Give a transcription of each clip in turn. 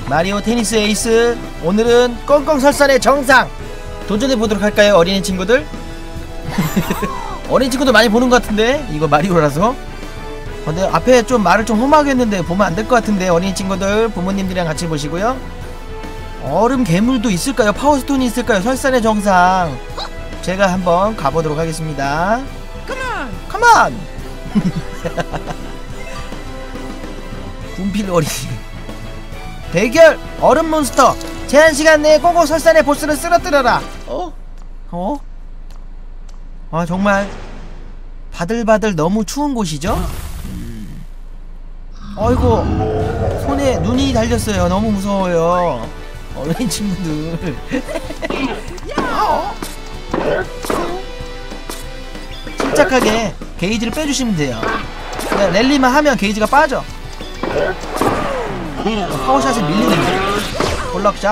마리오 테니스 에이스, 오늘은 꽁꽁설산의 정상 도전해보도록 할까요, 어린이 친구들? 어린이 친구들 많이 보는 것 같은데 이거 마리오라서. 근데 앞에 좀 말을 좀 험하게 했는데 보면 안 될 것 같은데, 어린이 친구들 부모님들이랑 같이 보시고요. 얼음 괴물도 있을까요? 파워스톤이 있을까요? 설산의 정상 제가 한번 가보도록 하겠습니다. 컴온! 군필 어린이 대결 얼음 몬스터, 제한시간 내에 꽁꽁설산의 보스를 쓰러뜨려라. 아, 정말 바들바들 너무 추운 곳이죠? 어이구, 손에 눈이 달렸어요. 너무 무서워요, 어린 친구들. 침착하게 게이지를 빼주시면 돼요. 랠리만 하면 게이지가 빠져. 파워샷에 밀리는데. 볼럭샷.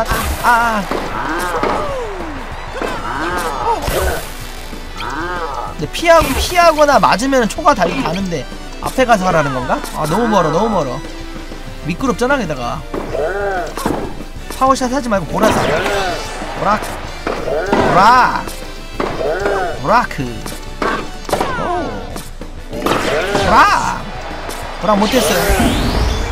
근데 피하거나 맞으면 초가 가는데 앞에 가서 하라는 건가? 아, 너무 멀어, 너무 멀어. 미끄럽잖아. 게다가 파워샷 하지 말고 보라색. 보라크. 보락 못했어요.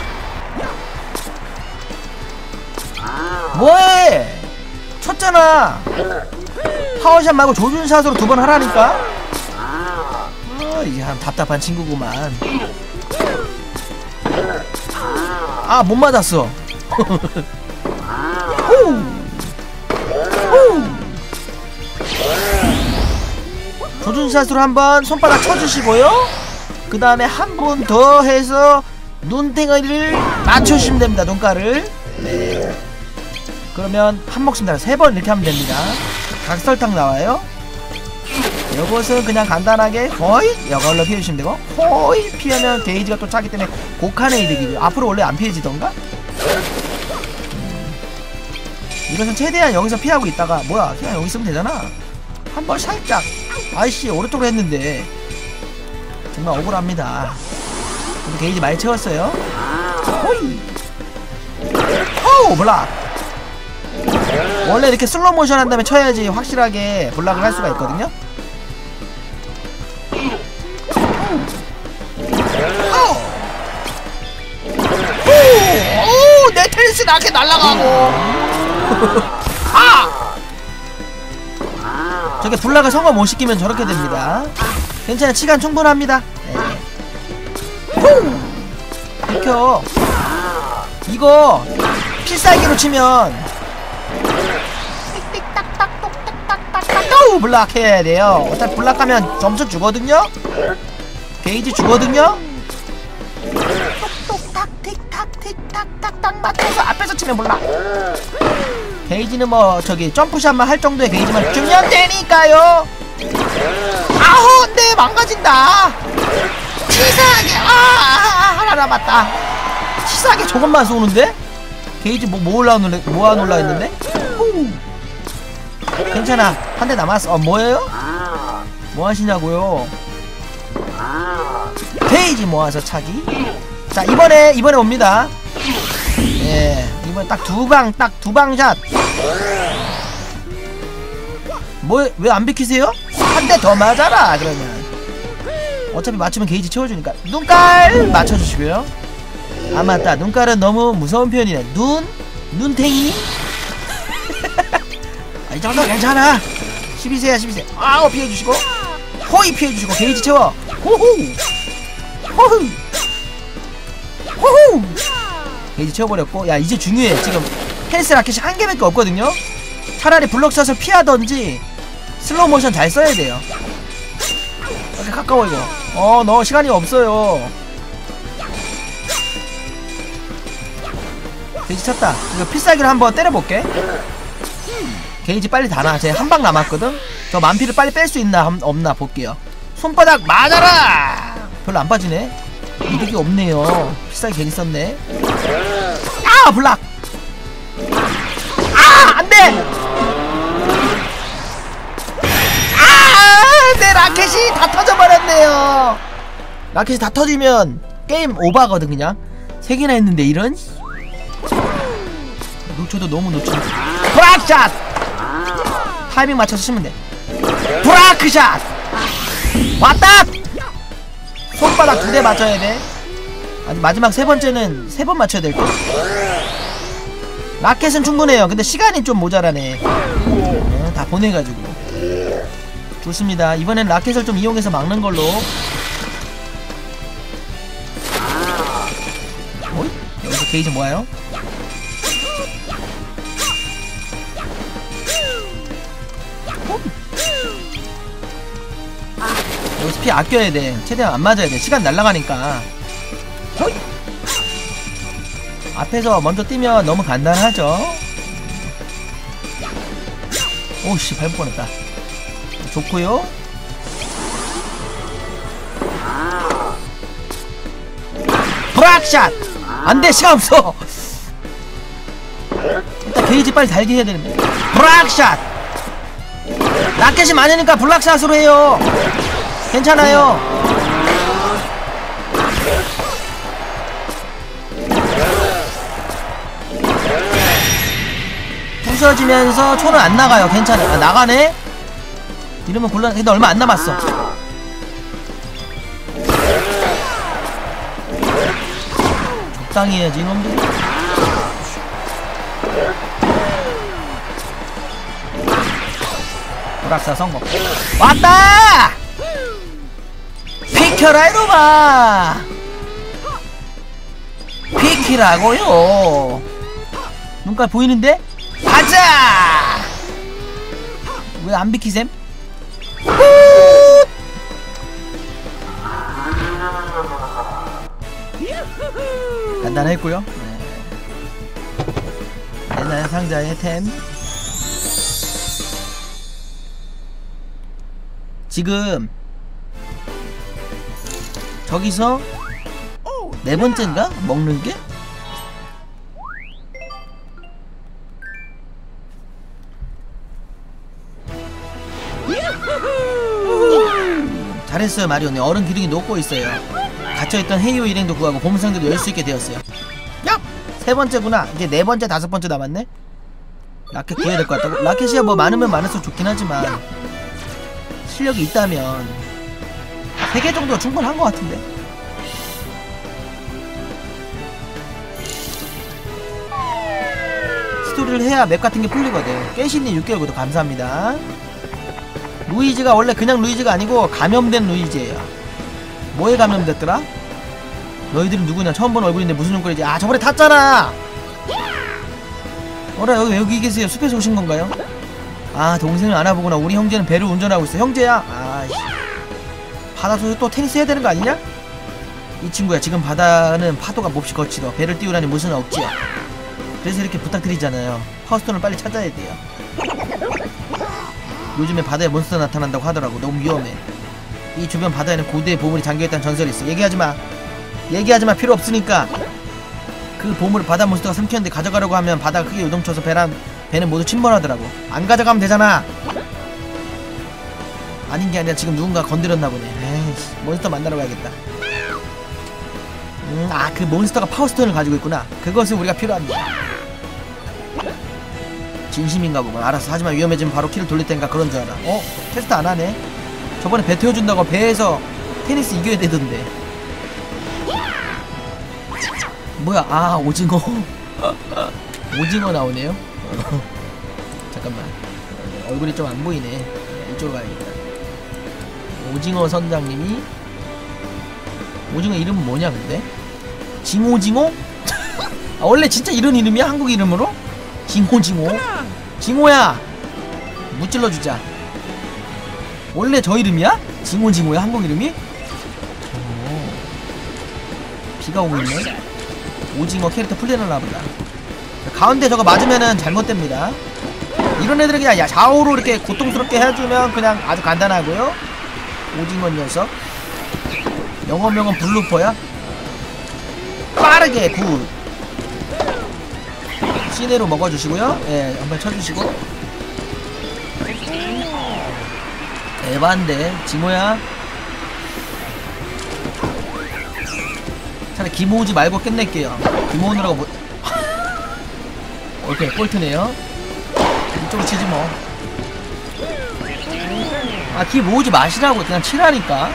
뭐해? 쳤잖아. 파워샷 말고 조준샷으로 2번 하라니까. 이게 한 답답한 친구구만. 못 맞았어. 조준샷으로 한번 손바닥 쳐주시고요. 그 다음에 한 번 더 해서 눈탱이를 맞춰주시면 됩니다. 눈가를. 네. 그러면 한 목숨 달아 3번 이렇게 하면 됩니다. 각설탕 나와요. 요것은 그냥 간단하게 거의 이걸로 피해주시면 되고, 거의 피하면 게이지가 또 차기 때문에 곡한의 이득이죠. 앞으로 원래 안 피해지던가? 이것은 최대한 여기서 피하고 있다가, 뭐야, 그냥 여기 있으면 되잖아. 한번 살짝, 아이씨 오른쪽으로 했는데 정말 억울합니다. 근데 게이지 많이 채웠어요. 호이. 블락. 원래 이렇게 슬로우 모션 한 다음에 쳐야지 확실하게 블락을 할 수가 있거든요. 내 테니스 라켓 날라가고. 저게 블락을 성공 못 시키면 저렇게 됩니다. 괜찮아, 시간 충분합니다. 비켜. 이거 필살기로 치면 블락 해야 돼요. 어차피 블락하면 점수 주거든요. 게이지 주거든요. 똑똑탁 틱탁 틱탁탁탁 맞춰서 앞에서 치면 블락. 게이지는 뭐 저기 점프샷만 할 정도의 게이지만 주면 되니까요. 네, 망가진다. 치사하게. 하나 남았다. 치사하게 조금만 쏘는데? 게이지 뭐 안 올라 했는데? 괜찮아, 한 대 남았어. 뭐예요? 뭐 하시냐고요? 게이지 모아서 차기. 자, 이번에 옵니다. 예, 이번에 딱 두 방샷. 왜 안 비키세요? 한 대 더 맞아라. 그러면 어차피 맞추면 게이지 채워주니까 눈깔 맞춰주시고요. 맞다, 눈깔은 너무 무서운 표현이네. 눈탱이. 이 정도 괜찮아. 12세야 12세. 피해주시고, 호이 피해주시고, 게이지 채워. 호호. 게이지 채워버렸고. 야, 이제 중요해. 지금 헬스 라켓이 1개밖에 없거든요. 차라리 블럭샷을 피하던지 슬로우 모션 잘 써야 돼요. 이렇게 가까워 이거. 너 시간이 없어요. 게이지 찼다. 이거 필살기를 한번 때려볼게. 게이지 빨리 다나. 쟤 한 방 남았거든. 저 만피를 빨리 뺄 수 있나 없나 볼게요. 손바닥 맞아라. 별로 안 빠지네. 이득이 없네요. 필살기 괜히 썼네. 블락. 안돼. 내 라켓이 다 터져버렸네요. 라켓이 다 터지면 게임 오버거든. 그냥 3개나 했는데 이런. 놓쳐도 너무 놓치네. 브라크샷! 타이밍 맞춰서 치면 돼. 브라크샷! 왔다! 손바닥 2대 맞춰야 돼. 아니, 마지막 3번째는 3번 맞춰야 될 거. 라켓은 충분해요. 근데 시간이 좀 모자라네. 다 보내가지고. 좋습니다. 이번엔 라켓을 좀 이용해서 막는 걸로. 어이? 여기서 게이지 모아요. 여기서 피 아껴야 돼. 최대한 안 맞아야 돼. 시간 날라가니까. 앞에서 먼저 뛰면 너무 간단하죠. 오씨, 밟을 뻔했다. 좋고요. 브락샷! 안돼, 시간 없어. 일단 게이지 빨리 달게 해야 되는데. 브락샷! 라켓이 많으니까 블락샷으로 해요. 괜찮아요. 부서지면서 초는 안 나가요. 괜찮아요. 아, 나가네? 이러면 곤란. 근데 얼마 안 남았어. 적당히 해야지 이놈들. 불악사 성공. 왔다! 비켜라 이놈아! 비키라고요. 눈깔 보이는데? 가자! 왜 안 비키셈? 간단했고요. 네. 옛날 상자의 템. 지금 저기서 4번째인가? 먹는 게? 잘했어요 마리오네. 얼음 기둥이 녹고 있어요. 갇혀있던 헤이오 일행도 구하고 보물상자도 열 수 있게 되었어요. 야! 3번째구나. 이제 4번째 5번째 남았네. 라켓 구해야 될 것 같다고? 라켓이야 뭐 많으면 많을수록 좋긴 하지만 실력이 있다면 3개 정도가 충분한 것 같은데. 스토리를 해야 맵 같은 게 풀리거든. 깨신님 6개월 구독 감사합니다. 루이지가 원래 그냥 루이지가 아니고 감염된 루이지예요. 뭐에 감염됐더라? 너희들은 누구냐? 처음 본 얼굴인데 무슨 눈꼴이지? 아, 저번에 탔잖아! 어라, 여기 왜 여기 계세요? 숲에서 오신 건가요? 아, 동생을 안아보구나. 우리 형제는 배를 운전하고 있어. 형제야? 아이씨. 바다에서 또 테니스 해야 되는 거 아니냐? 이 친구야, 지금 바다는 파도가 몹시 거치더. 배를 띄우라니 무슨 억지야. 그래서 이렇게 부탁드리잖아요. 파워스톤을 빨리 찾아야 돼요. 요즘에 바다에 몬스터 나타난다고 하더라고. 너무 위험해. 이 주변 바다에는 고대의 보물이 잠겨있다는 전설이 있어. 얘기하지마. 얘기하지마. 필요 없으니까. 그 보물을 바다 몬스터가 삼켰는데 가져가려고 하면 바다가 크게 요동쳐서 배는 모두 침몰하더라고. 안 가져가면 되잖아. 아닌 게 아니라 지금 누군가 건드렸나 보네. 에이씨, 몬스터 만나러 가야겠다. 아, 그 몬스터가 파워스톤을 가지고 있구나. 그것은 우리가 필요합니다. 진심인가 보군. 알았어. 하지만 위험해지면 바로 키를 돌릴 테니까 그런 줄 알아. 어? 테스트 안 하네. 저번에 배 태워준다고 배에서 테니스 이겨야 되던데. 뭐야? 아, 오징어. 오징어 나오네요. 잠깐만. 얼굴이 좀 안 보이네. 이쪽으로 가야겠다. 오징어 선장님이. 오징어 이름은 뭐냐 근데? 징오징어? 아, 원래 진짜 이런 이름이야? 한국 이름으로? 징오징어? 징오야! 무찔러주자. 원래 저 이름이야? 징오징어야? 한국 이름이? 오. 비가 오고 있네. 오징어 캐릭터 풀려나보다. 가운데 저거 맞으면은 잘못됩니다. 이런 애들은 그냥 좌우로 이렇게 고통스럽게 해주면 그냥 아주 간단하고요. 오징어 녀석. 영어명은 블루퍼야? 빠르게 굿. 시내로 먹어주시고요. 예, 한번 쳐주시고. 에반데 징호야. 차라리 기모 오지 말고 끝낼게요. 기모 오느라고 뭐. 오케이, 볼트네요. 이쪽으로 치지 뭐. 아, 기 모으지 마시라고. 그냥 치라니까.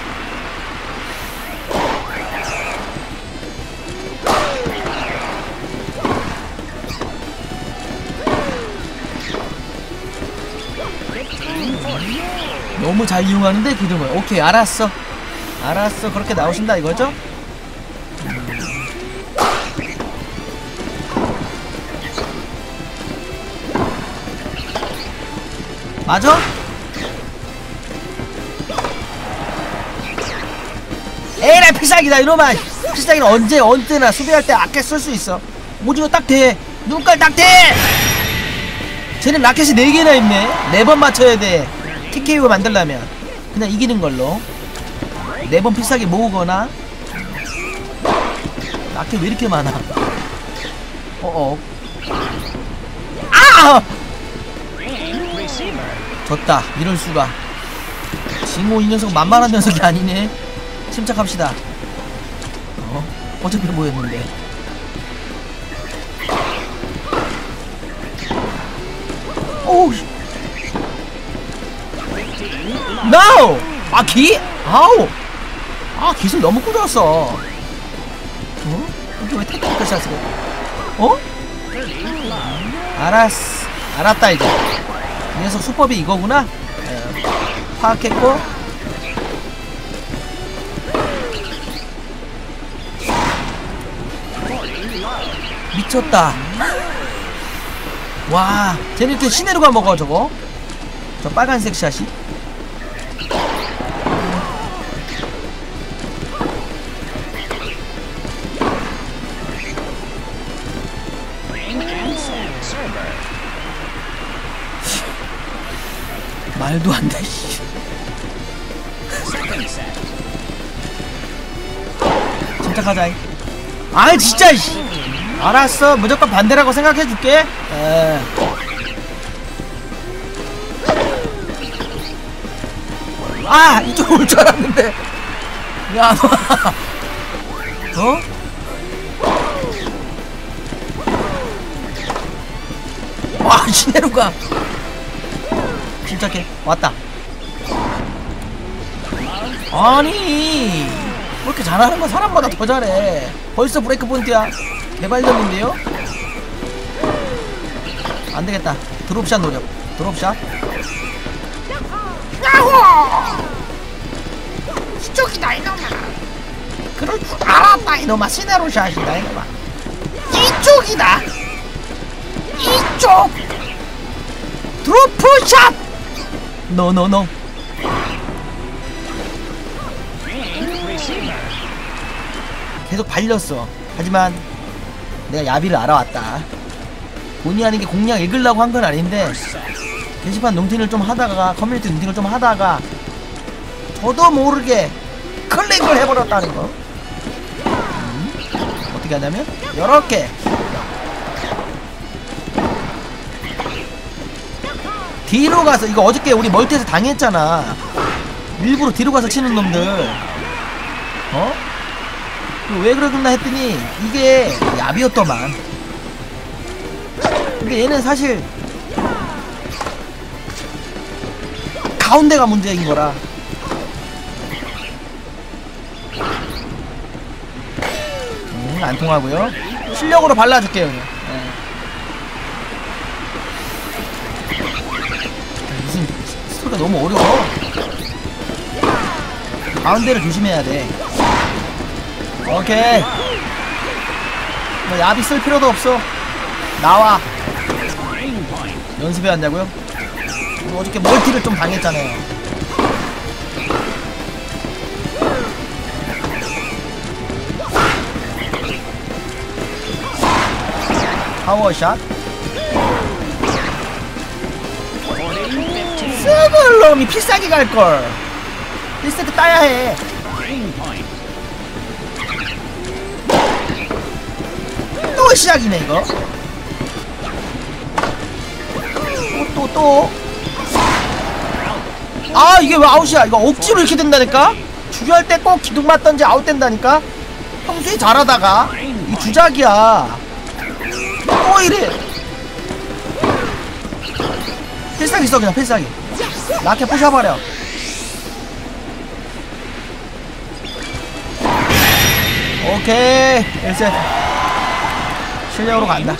너무 잘 이용하는데 기둥을. 오케이, 알았어. 알았어. 그렇게 나오신다 이거죠? 맞아? 에라이, 필살기다 이놈아. 필살기는 언제나 수비할 때 아껴 쓸 수 있어. 오징어 딱 돼. 눈깔 딱 돼. 쟤는 라켓이 4개나 있네. 4번 맞춰야 돼. TKO 만들려면. 그냥 이기는 걸로 4번 필살기 모으거나. 라켓 왜 이렇게 많아? 어어. 아! 졌다. 이럴수가. 징호 이 녀석 만만한 녀석이 아니네. 침착합시다. 어차피 뭐였는데. 오우. NO! 아, 기? 아우. 아, 기술 너무 꾸렸어. 이게 왜 테크니컬 샷을 해? 알았어. 알았다 이제. 이 녀석 수법이 이거구나. 파악했고. 미쳤다. 와, 쟤는 이렇게 시내로가 먹어 저거. 저 빨간색 샷이. 말도 안 돼. 침착하자. 아, 진짜. 알았어. 무조건 반대라고 생각해줄게. 아, 이쪽 올 줄 알았는데. 야, 어? 와, 시내로가. 침착해. 왔다. 아니, 왜 이렇게 잘하는 건 사람마다 더 잘해. 벌써 브레이크 포인트야. 개발렸는데요? 안되겠다. 드롭샷 노력. 드롭샷. 야호! 이쪽이다 이놈아. 그럴 줄 알았다 이놈아. 시네로샷이다 이놈아. 이쪽이다. 이쪽. 드롭샷. 노노노. 계속 발렸어. 하지만 내가 야비를 알아왔다. 본의 아니게 공략 읽으려고 한 건 아닌데 게시판 농팅을 좀 하다가, 커뮤니티 농팅을 좀 하다가 저도 모르게 클릭을 해버렸다는 거. 어떻게 하냐면 요렇게 뒤로 가서, 이거 어저께 우리 멀티에서 당했잖아. 일부러 뒤로 가서 치는 놈들. 왜 그러겠나 했더니 이게 야비였더만. 근데 얘는 사실 가운데가 문제인 거라. 안 통하고요. 실력으로 발라줄게요 그냥. 무슨 스토리가 너무 어려워. 가운데를 조심해야 돼. 오케이. 뭐 야비 쓸 필요도 없어. 나와. 연습해 왔냐고요? 어저께 멀티를 좀 당했잖아요. 파워샷. 썩을 놈이 필살기 갈걸. 1세트 따야해. 또 시작이네 이거. 또. 아, 이게 왜 아웃이야. 이거 억지로 이렇게 된다니까. 주교할 때 꼭 기둥 맞던지 아웃된다니까. 평소에 잘하다가 이 주작이야. 또 이래. 필살기 써 그냥 필살기. 라켓 부셔버려. 오케이 1세트 실력으로 간다.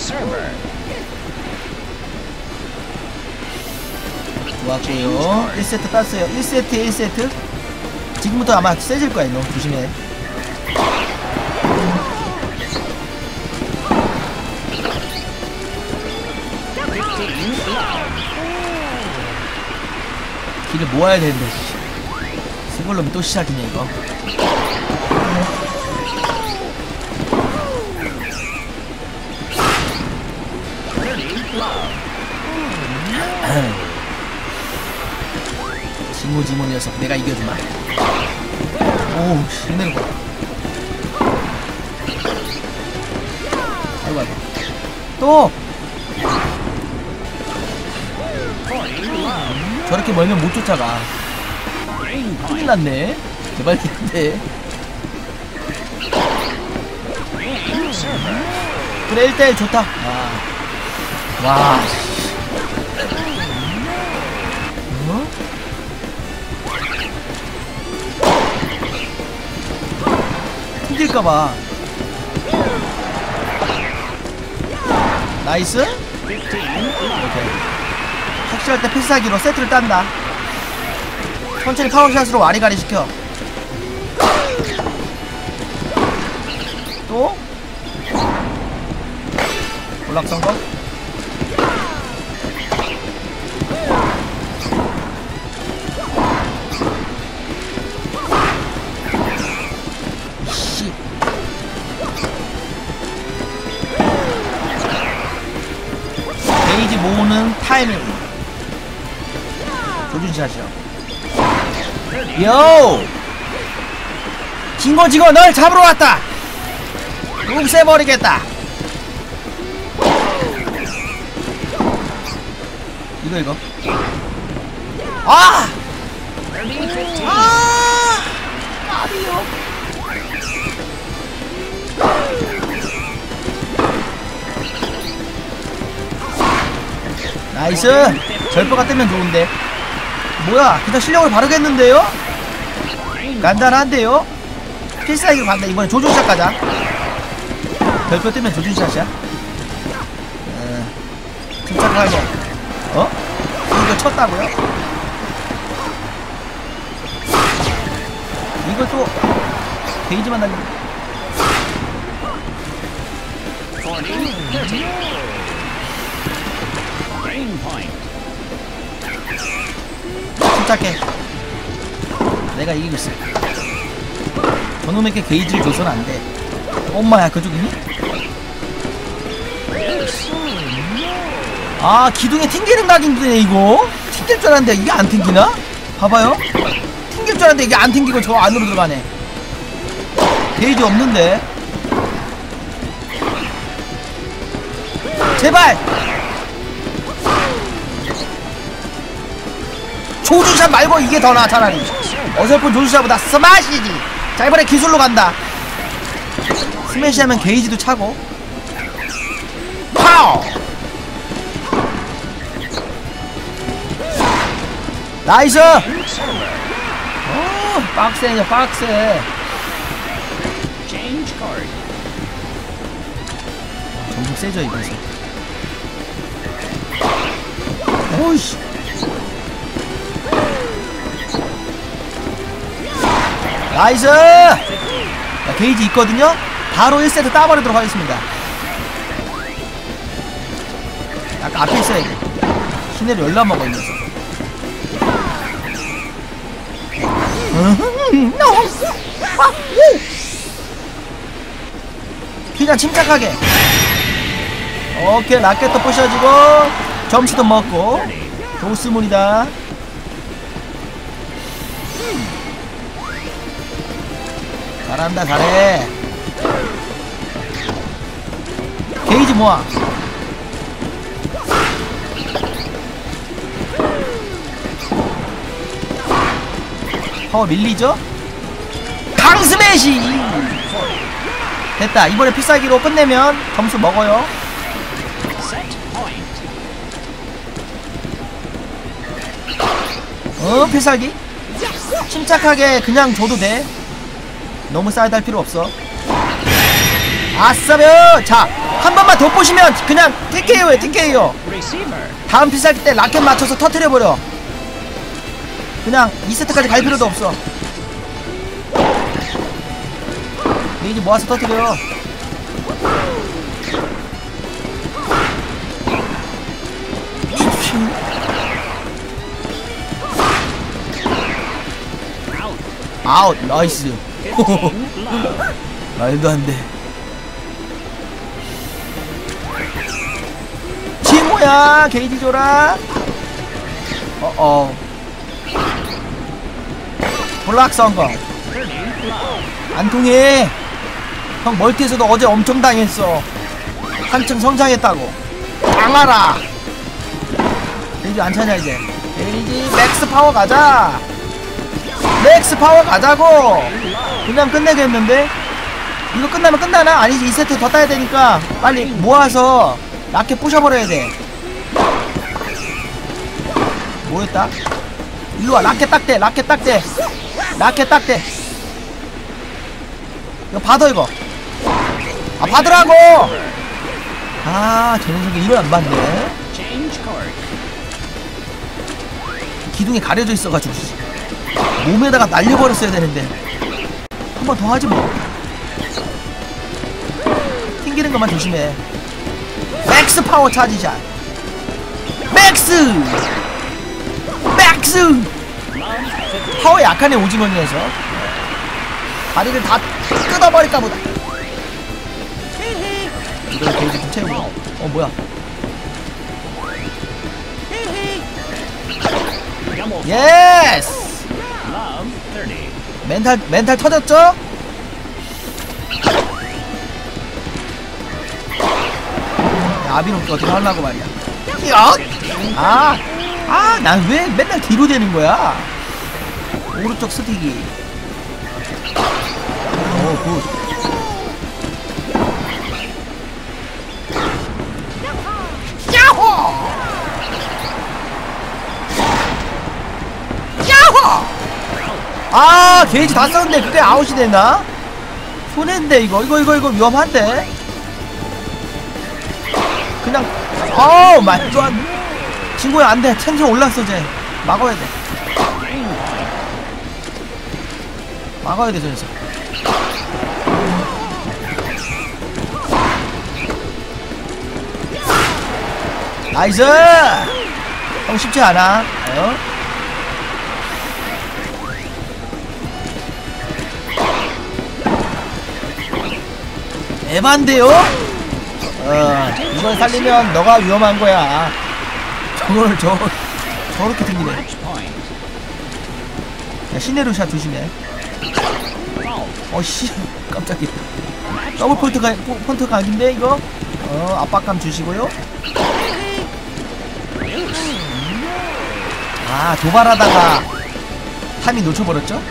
좋았고요. 1세트 땄어요. 1세트에 1세트. 지금부터 아마 세질 거야. 너 조심해. 길을 모아야 되는데 스골놈이 또 시작이네 이거. 지모 녀석 내가 이겨주마. 오우 힘내는 거야. 아이고 아이고 또 저렇게 멀면 못 쫓아가. 큰일 났네. 개발겠는데. 그래 1대1 좋다. 와. 어? 튕길까봐. 나이스. 오케이. 확실할 때 필살기로 세트를 딴다. 천천히 파워샷으로 와리가리 시켜. 또 올락 성공. 씨. 게이지 모으는 타이밍. 조준샷이요. 요! 징거 널 잡으러 왔다! 웅세버리겠다! 이거 아! 아비요. 나이스! 절퍼가 뜨면 좋은데. 뭐야 그냥 실력을 바르겠는데요? 간단한데요? 필살기로 간다. 이번에 조준샷 가자. 별표 뜨면 조준샷이야. 침착하게. 어? 이거 쳤다고요? 이거 또 게이지만 날려. 침착해. 내가 이기고 있어. 저놈에게 게이지를 줘서는 안 돼. 엄마야 그쪽이니? 아 기둥에 튕기는 각인데 이거? 튕길 줄 알았는데 이게 안 튕기나? 봐봐요. 튕길 줄 알았는데 이게 안 튕기고 저 안으로 들어가네. 게이지 없는데. 제발! 조준샷 말고 이게 더 나아 차라리. 어설픈 조준샷보다 스마시지. 자 이번에 기술로 간다. 스매시 하면 게이지도 차고. 파워! 나이스! 오 빡세죠 빡세. 점점 세져 이거서. 오이씨. 나이스! 자, 게이지 있거든요? 바로 1세트 따버리도록 하겠습니다. 아까 앞에 있어야 돼. 시내를 열라먹어 있면서. 그냥 침착하게. 오케이 라켓도 부셔지고 점수도 먹고 좋습니다. 잘한다 잘해. 게이지 모아. 파워 밀리죠? 강스매시! 됐다. 이번에 필살기로 끝내면 점수 먹어요. 필살기 침착하게 그냥 줘도 돼. 너무 쌓여다 할 필요 없어. 아싸며. 자, 한 번만 덧보시면 그냥 TKO에 TKO. 다음 필살기 때 라켓 맞춰서 터트려버려. 그냥 2세트까지 갈 필요도 없어. 레이지 모아서 터트려. 아웃. 나이스. 말도 안돼. 친구야 게이지 줘라. 블락 성공. 안 통해. 형 멀티에서도 어제 엄청 당했어. 한층 성장했다고. 당하라. 게이지 안 차냐 이제. 게이지 맥스 파워 가자. 맥스 파워 가자고. 그냥 끝내겠는데? 이거 끝나면 끝나나? 아니지, 2세트 더 따야 되니까 빨리 모아서 라켓 부셔버려야 돼. 뭐했다? 일로와. 라켓 딱대. 라켓 딱대. 라켓 딱대. 이거 받아 이거. 아 받으라고. 아 저 녀석이 이걸 안 받네. 기둥에 가려져 있어가지고 몸에다가 날려버렸어야 되는데. 한 번 더 하지 뭐. 튕기는 것만 조심해. 맥스 파워 차지샷. 맥스 파워 약하네. 오징어 녀석. 다리를 다 뜯어버릴까 보다. 이걸 게이지 좀 채우고. 뭐야. 예스. 멘탈 터졌죠? 아비노키 어떻게 하려고 말이야. 난 왜 맨날 뒤로 되는 거야? 오른쪽 스틱이. 굿. 야호! 게이지 다 썼는데 그게 아웃이 되나? 손해인데 이거 위험한데? 그냥 말도 안 돼. 친구야 안돼. 텐션 올랐어. 쟤 막아야 돼. 막아야 돼 저 녀석. 나이스. 형 쉽지 않아. 에반데요? 이걸 살리면 너가 위험한 거야. 저걸 저렇게 튕기네. 야, 시네루샷 조심해. 씨, 깜짝이야. 더블 폴트 각인데 이거. 압박감 주시고요. 도발하다가 타이밍 놓쳐버렸죠?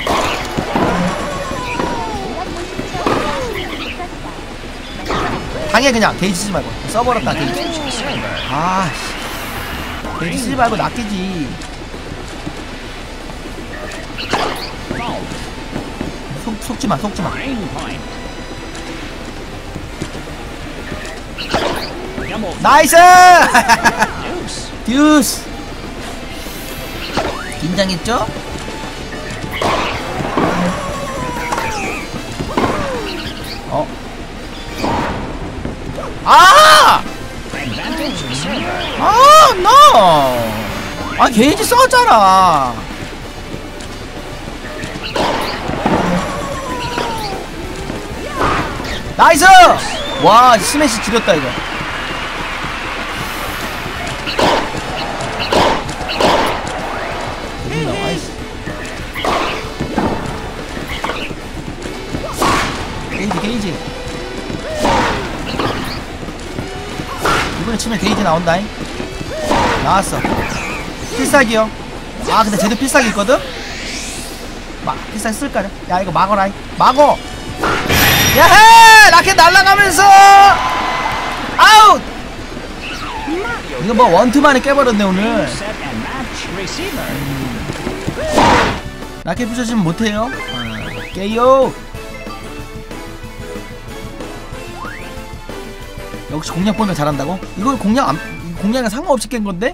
당해. 그냥 게이지 쓰지 말고 써버렸다. 게이지. 게이지 쓰지 말고 낚이지. 속지마. 나이스. 듀스. 긴장했죠? no! 게이지 썼잖아. 나이스! 와, 스매시 지렸다 이거. 게이지. 이번에 치면 게이지 나온다잉. 나왔어. 필살기요. 근데 쟤도 필살기 있거든? 필살기 쓸까요? 야, 이거 막어라. 막어! 야해! 라켓 날아가면서! 아웃! 이거 원투만에 깨버렸네, 오늘. 라켓 부셔지면 못해요. 깨요. 역시 공략 보면 잘한다고? 이건 공략이랑 상관없이 깬 건데?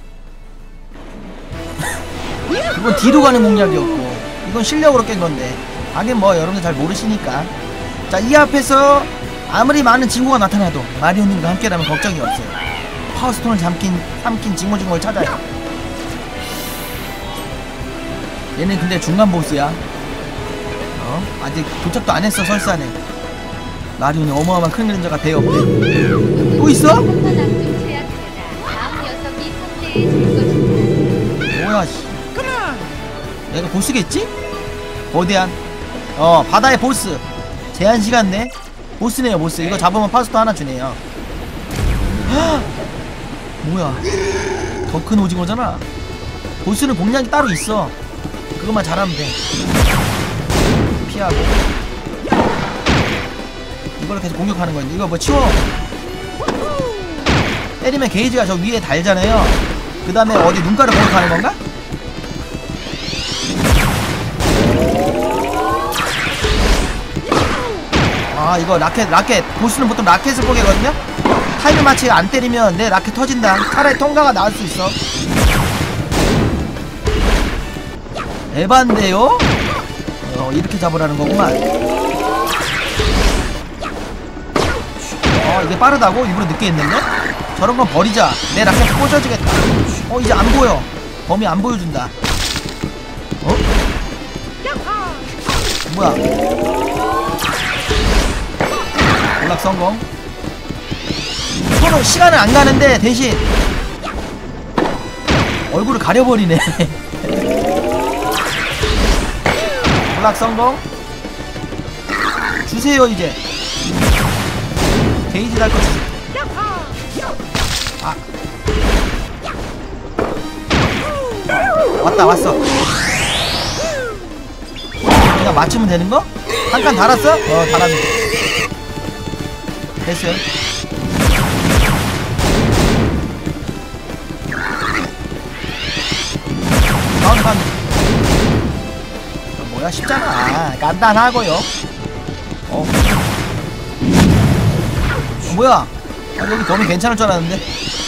이건 뒤로 가는 공략이었고, 이건 실력으로 깬 건데. 하긴 뭐 여러분들 잘 모르시니까. 자, 이 앞에서 아무리 많은 징후가 나타나도 마리오님과 함께라면 걱정이 없어요. 파워스톤을 삼킨 징후를 찾아요. 얘는 근데 중간 보스야. 아직 도착도 안 했어. 설산에 마리오는 어마어마한 큰 그림자가 배에 없대. 또 있어? 뭐야 씨. 얘가 보스겠지? 거대한 바다의 보스. 제한시간 내 보스네요. 보스. 이거 잡으면 파스타 하나 주네요. 뭐야, 더 큰 오징어잖아. 보스는 공략이 따로 있어. 그것만 잘하면 돼. 피하고 이걸로 계속 공격하는 건데, 이거 뭐 치워. 때리면 게이지가 저 위에 달잖아요. 그 다음에 어디 눈가를 공격하는 건가? 아, 이거 라켓 보스는 보통 라켓을 뽀개거든요. 타이밍 맞추게 안 때리면 내 라켓 터진다. 차라리 통과가 나을 수 있어. 에반데요? 이렇게 잡으라는 거구만. 이게 빠르다고? 일부러 늦게 했는데? 저런 건 버리자. 내 라켓 꽂아주겠다. 이제 안 보여. 범위 안 보여준다. 뭐야? 올락 성공. 서로 시간은 안 가는데 대신 얼굴을 가려버리네. 올락 성공. 주세요 이제. 게이지 달 거 주세요. 왔어. 그냥 맞추면 되는 거? 한 칸 달았어? 달았네. 됐어요. 가운데. 뭐야, 쉽잖아. 간단하고요. 뭐야? 여기 범위 괜찮을 줄 알았는데.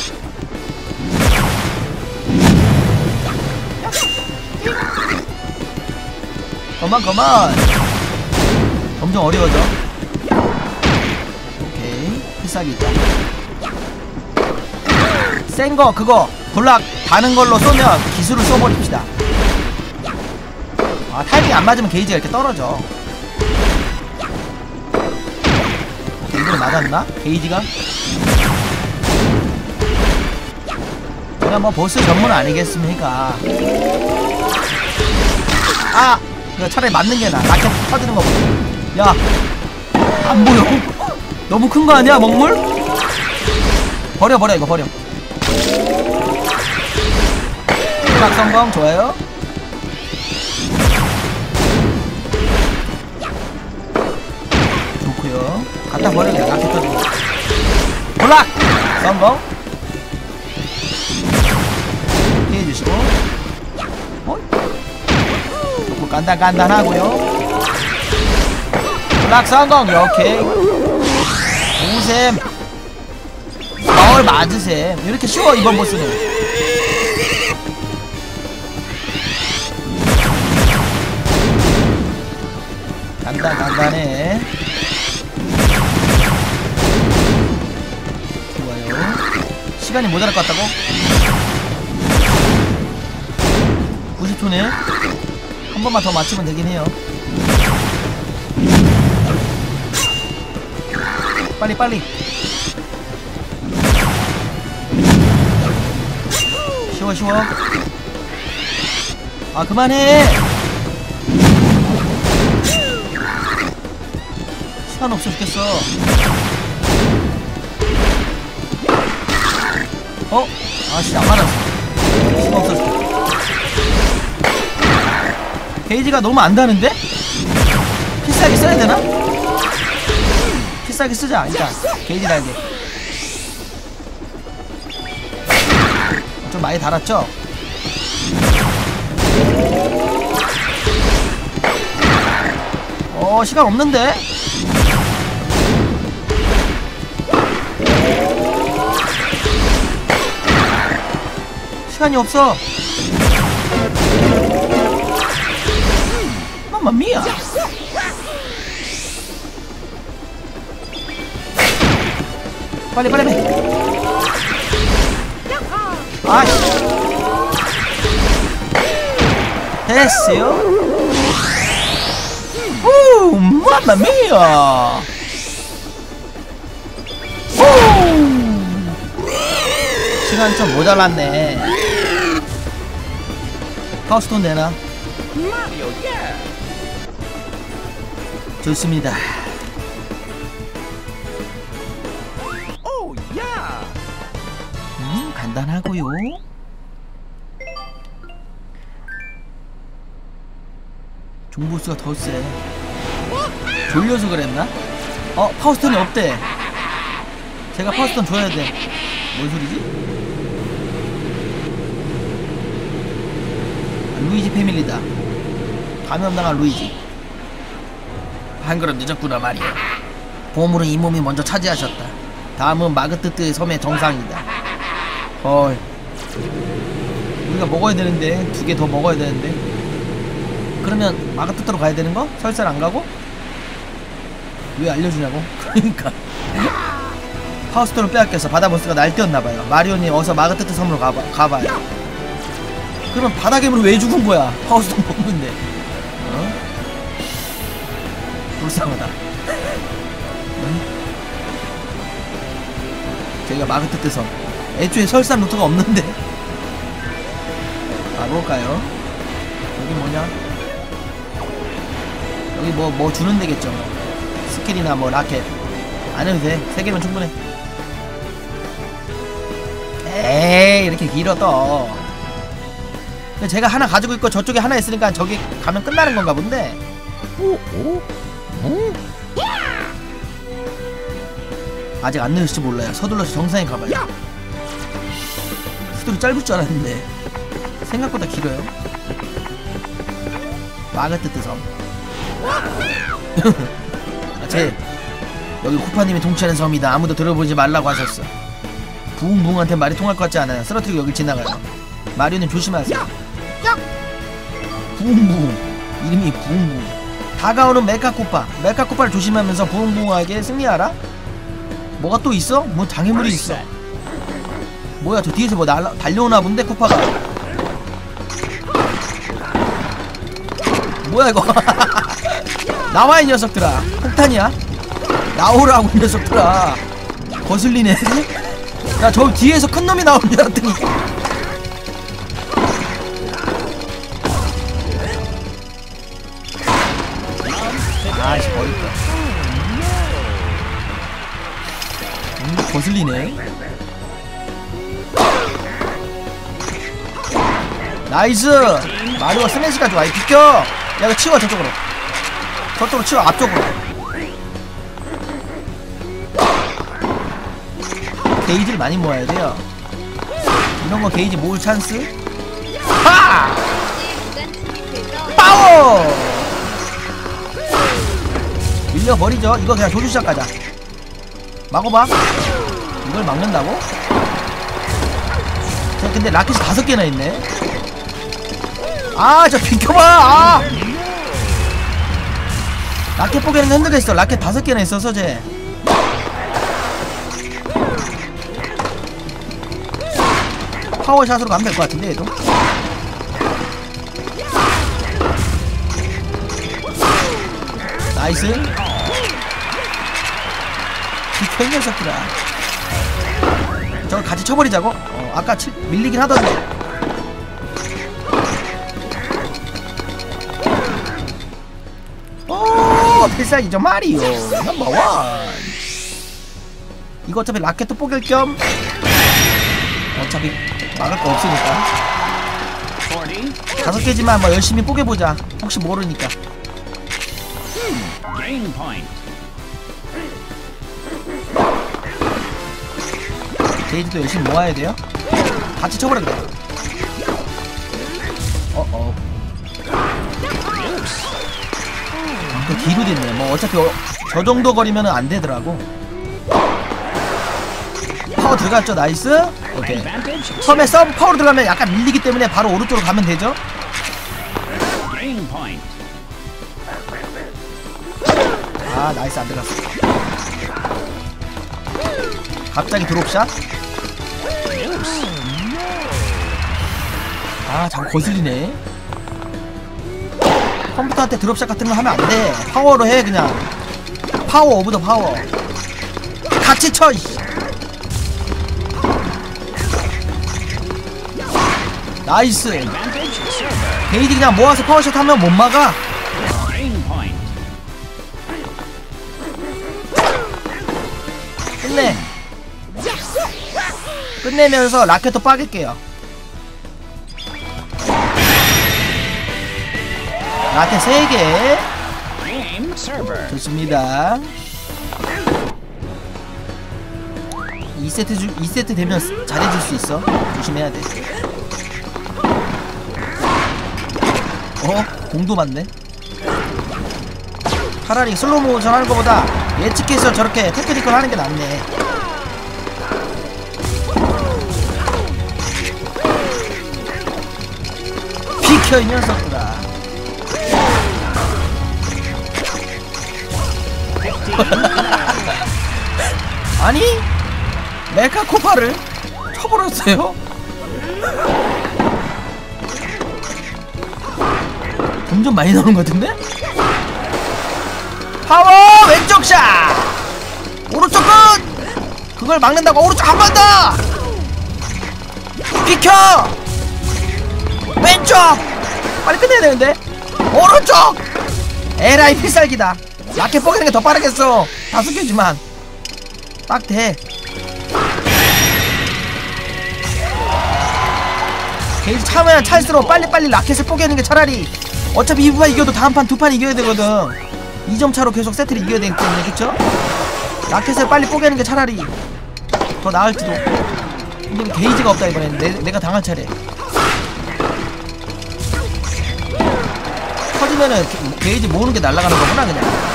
그만. 점점 어려워져. 오케이. 필살기 있다. 센 거, 그거 블락 다는 걸로 쏘면 기술을 써버립시다. 타이밍이 안 맞으면 게이지가 이렇게 떨어져. 이거는 맞았나? 게이지가? 그냥 뭐 보스 전문 아니겠습니까? 이거 차라리 맞는 게 나아. 라켓 터지는 거 보자. 야, 안 보여. 너무 큰 거 아니야, 먹물? 버려, 이거 버려. 딱 성공, 좋아요. 좋고요. 갖다 버려, 그냥 라켓 터지고. 볼락! 성공. 피해주시고. 간단하고요. 블락 성공. 오케이. 오셈. 마을 맞으셈. 이렇게 쉬워 이번 보스는. 간단해. 좋아요. 시간이 모자랄 것 같다고? 90초네. 한 번만 더 맞추면 되긴 해요. 빨리. 쉬워. 그만해. 시간 없어 죽겠어. 안 맞았어. 시간 없어 죽겠어. 게이지가 너무 안 다는데? 필살기 써야 되나? 필살기 쓰자. 일단 게이지 달게. 좀 많이 달았죠? 시간 없는데? 시간이 없어. 맘마미야. 빨리 빨리 빨리. 아이씨. 됐어요. 오, 맘마미야. 시간 좀 모자랐네. 파우스톤 내놔. 좋습니다. 간단하고요. 종보수가 더 세. 졸려서 그랬나? 파우스톤이 없대. 제가 파우스톤 줘야 돼. 뭔 소리지? 루이지 패밀리다. 감염당한 루이지. 한 걸음 늦었구나 말이야. 보물은 이 몸이 먼저 차지하셨다. 다음은 마그뜨뜨의 섬의 정상이다. 헐. 우리가 먹어야 되는데 2개 더 먹어야 되는데. 그러면 마그뜨뜨로 가야 되는 거? 설살 안 가고? 왜 알려주냐고? 그러니까 파우스톤을 빼앗겨서 바다보스가 날뛰었나봐요. 마리오님 어서 마그뜨뜨 섬으로 가봐요. 그럼 바다괴물은 왜 죽은 거야? 파우스톤 먹는데. 불쌍하다. 응? 저희가 마그뜨뜨 섬. 애초에 설산 루트가 없는데. 가볼까요? 여기 뭐냐? 여기 뭐 주는 데겠죠. 스킬이나 뭐 라켓. 안 해도 돼. 3개면 충분해. 에이, 이렇게 길어 또. 근데 제가 하나 가지고 있고 저쪽에 하나 있으니까 저기 가면 끝나는 건가 본데. 아직 안 늦을지 몰라요. 서둘러서 정상에 가봐요. 스토리 짧을 줄 알았는데 생각보다 길어요. 마그뜨뜨 섬. 쟤 여기 쿠파님이 통치하는 섬이다. 아무도 들어보지 말라고 하셨어. 부웅부웅한테 말이 통할 것 같지 않아요. 쓰러뜨리고 여길 지나가요. 마리오는 조심하세요. 부웅부웅. 이름이 부웅부웅. 다가오는 메카코파. 메카코파를 조심하면서 부웅부웅하게 승리하라. 뭐가 또 있어? 뭐 장애물이 있어. 뭐야, 저 뒤에서 뭐 달려오나 본데 코파가. 뭐야 이거. 나와 이 녀석들아. 폭탄이야? 나오라고 이 녀석들아. 거슬리네. 야, 저 뒤에서 큰 놈이 나오는 줄 알았더니. 아씨, 버렸다. 거슬리네. 나이스. 마리오가 스매시가 좋아. 비켜. 야, 이거 치워. 저쪽으로 치워. 앞쪽으로. 게이지를 많이 모아야 돼요. 이런거 게이지 모을 찬스. 하! 파워! 밀려버리죠. 이거 그냥 조주시작 가자. 막어봐. 이걸 막는다고? 저 근데 라켓이 5개나 있네. 아, 저 비켜봐. 아! 라켓 포기하는 게 힘들겠어. 라켓 5개나 있어서 쟤. 파워샷으로 가면 될 것 같은데 얘도. 나이스. 비켜 이 녀석들아. 저걸 같이 쳐버리자고? 아까 밀리긴 하던데. 오, 필살기죠 마리오 넘버원. 이거 어차피 라켓도 뽀갤 겸 어차피 막을 거 없으니까 5개지만 뭐 열심히 뽀개보자. 혹시 모르니까. 게이지도 열심히 모아야 돼요. 같이 쳐버려 그래. 더 뒤로 됐네. 뭐 어차피 저 정도 거리면은 안 되더라고. 파워 들어갔죠. 나이스. 오케이. 처음에 서브 파워로 들어가면 약간 밀리기 때문에 바로 오른쪽으로 가면 되죠. 아 나이스. 안 들어갔어. 갑자기 드롭샷. 아 자꾸 거슬리네. 컴퓨터한테 드롭샷 같은 거 하면 안 돼. 파워로 해 그냥. 파워 오브 더 파워. 같이 쳐. 나이스. 게이지 그냥 모아서 파워샷 하면 못 막아. 끝내. 끝내면서 라켓도 빠질게요. 라켓 3개. 좋습니다. 2세트 되면 잘해줄 수 있어. 조심해야 돼. 공도 맞네. 차라리 슬로우 모션 하는 것보다 예측해서 저렇게 테크니컬 하는 게 낫네. 비켜 이 녀석들아. 아니 메카코파를 쳐버렸어요. 점점 많이 나오는 것 같은데? 파워 왼쪽 샷. 오른쪽 끝. 그걸 막는다고. 오른쪽 한 번 더. 비켜. 왼쪽. 빨리 끝내야 되는데. 오른쪽. 에라이 필살기다. 라켓 뽀개는 게 더 빠르겠어. 다섯 개지만 딱 돼. 게이지 차면 찰수록 빨리빨리 라켓을 뽀개는 게 차라리, 어차피 이 판 이겨도 다음 판 두 판 이겨야 되거든. 2점 차로 계속 세트를 이겨야 되기 때문에. 그쵸? 라켓을 빨리 뽀개는 게 차라리 더 나을지도. 근데 게이지가 없다 이번엔. 내가 당할 차례. 터지면은 게이지 모으는 게 날아가는 거구나 그냥.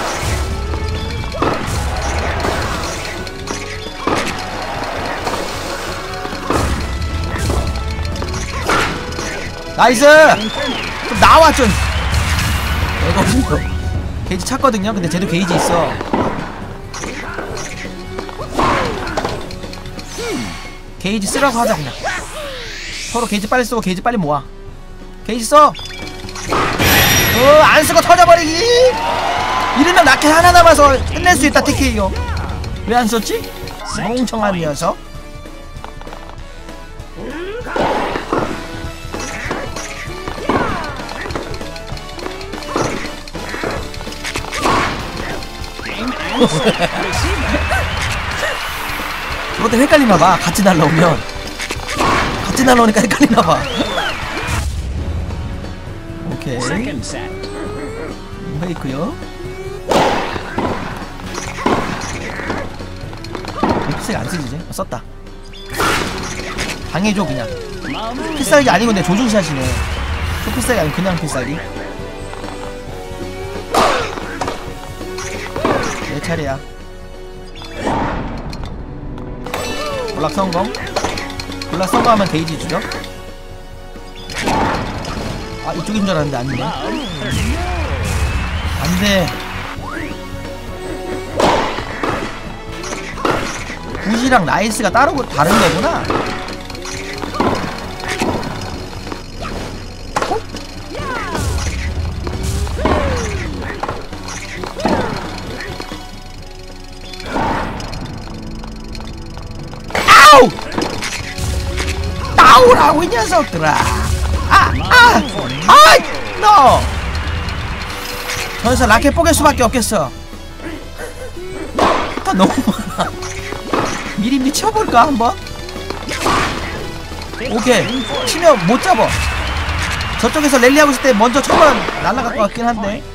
나이스! 좀 나와 좀. 내가 없어. 게이지 찼거든요. 근데 쟤도 게이지 있어. 게이지 쓰라고 하자 그냥. 서로 게이지 빨리 쓰고 게이지 빨리 모아. 게이지 써! 안 쓰고 터져버리기! 이러면 라켓 하나 남아서 끝낼 수 있다 TK요. 왜 안 썼지? 멍청한 녀석. 그것도 헷갈리나봐. 같이 날라오면. 같이 날라오니까 헷갈리나봐. 오케이. 페이크요. 필살기 안 쓰지 이제? 썼다. 당해줘 그냥. 필살기 아니고 내 조준샷이네. 그 필살기 아니고 그냥 필살기. 내 차례야. 블락 성공. 블락 성공하면 게이지 주죠. 아 이쪽인 줄 알았는데 아니네. 안돼. 굿이랑 나이스가 다른 거구나. 아우! 나오라고 이 녀석들아. 너! 저기서 라켓 뽀갤 수밖에 없겠어. 너무 많아. 미리 미쳐볼까 한번? 오케이. 치면 못 잡아. 저쪽에서 랠리하고 있을 때 먼저 쳐면 날아갈 것 같긴 한데.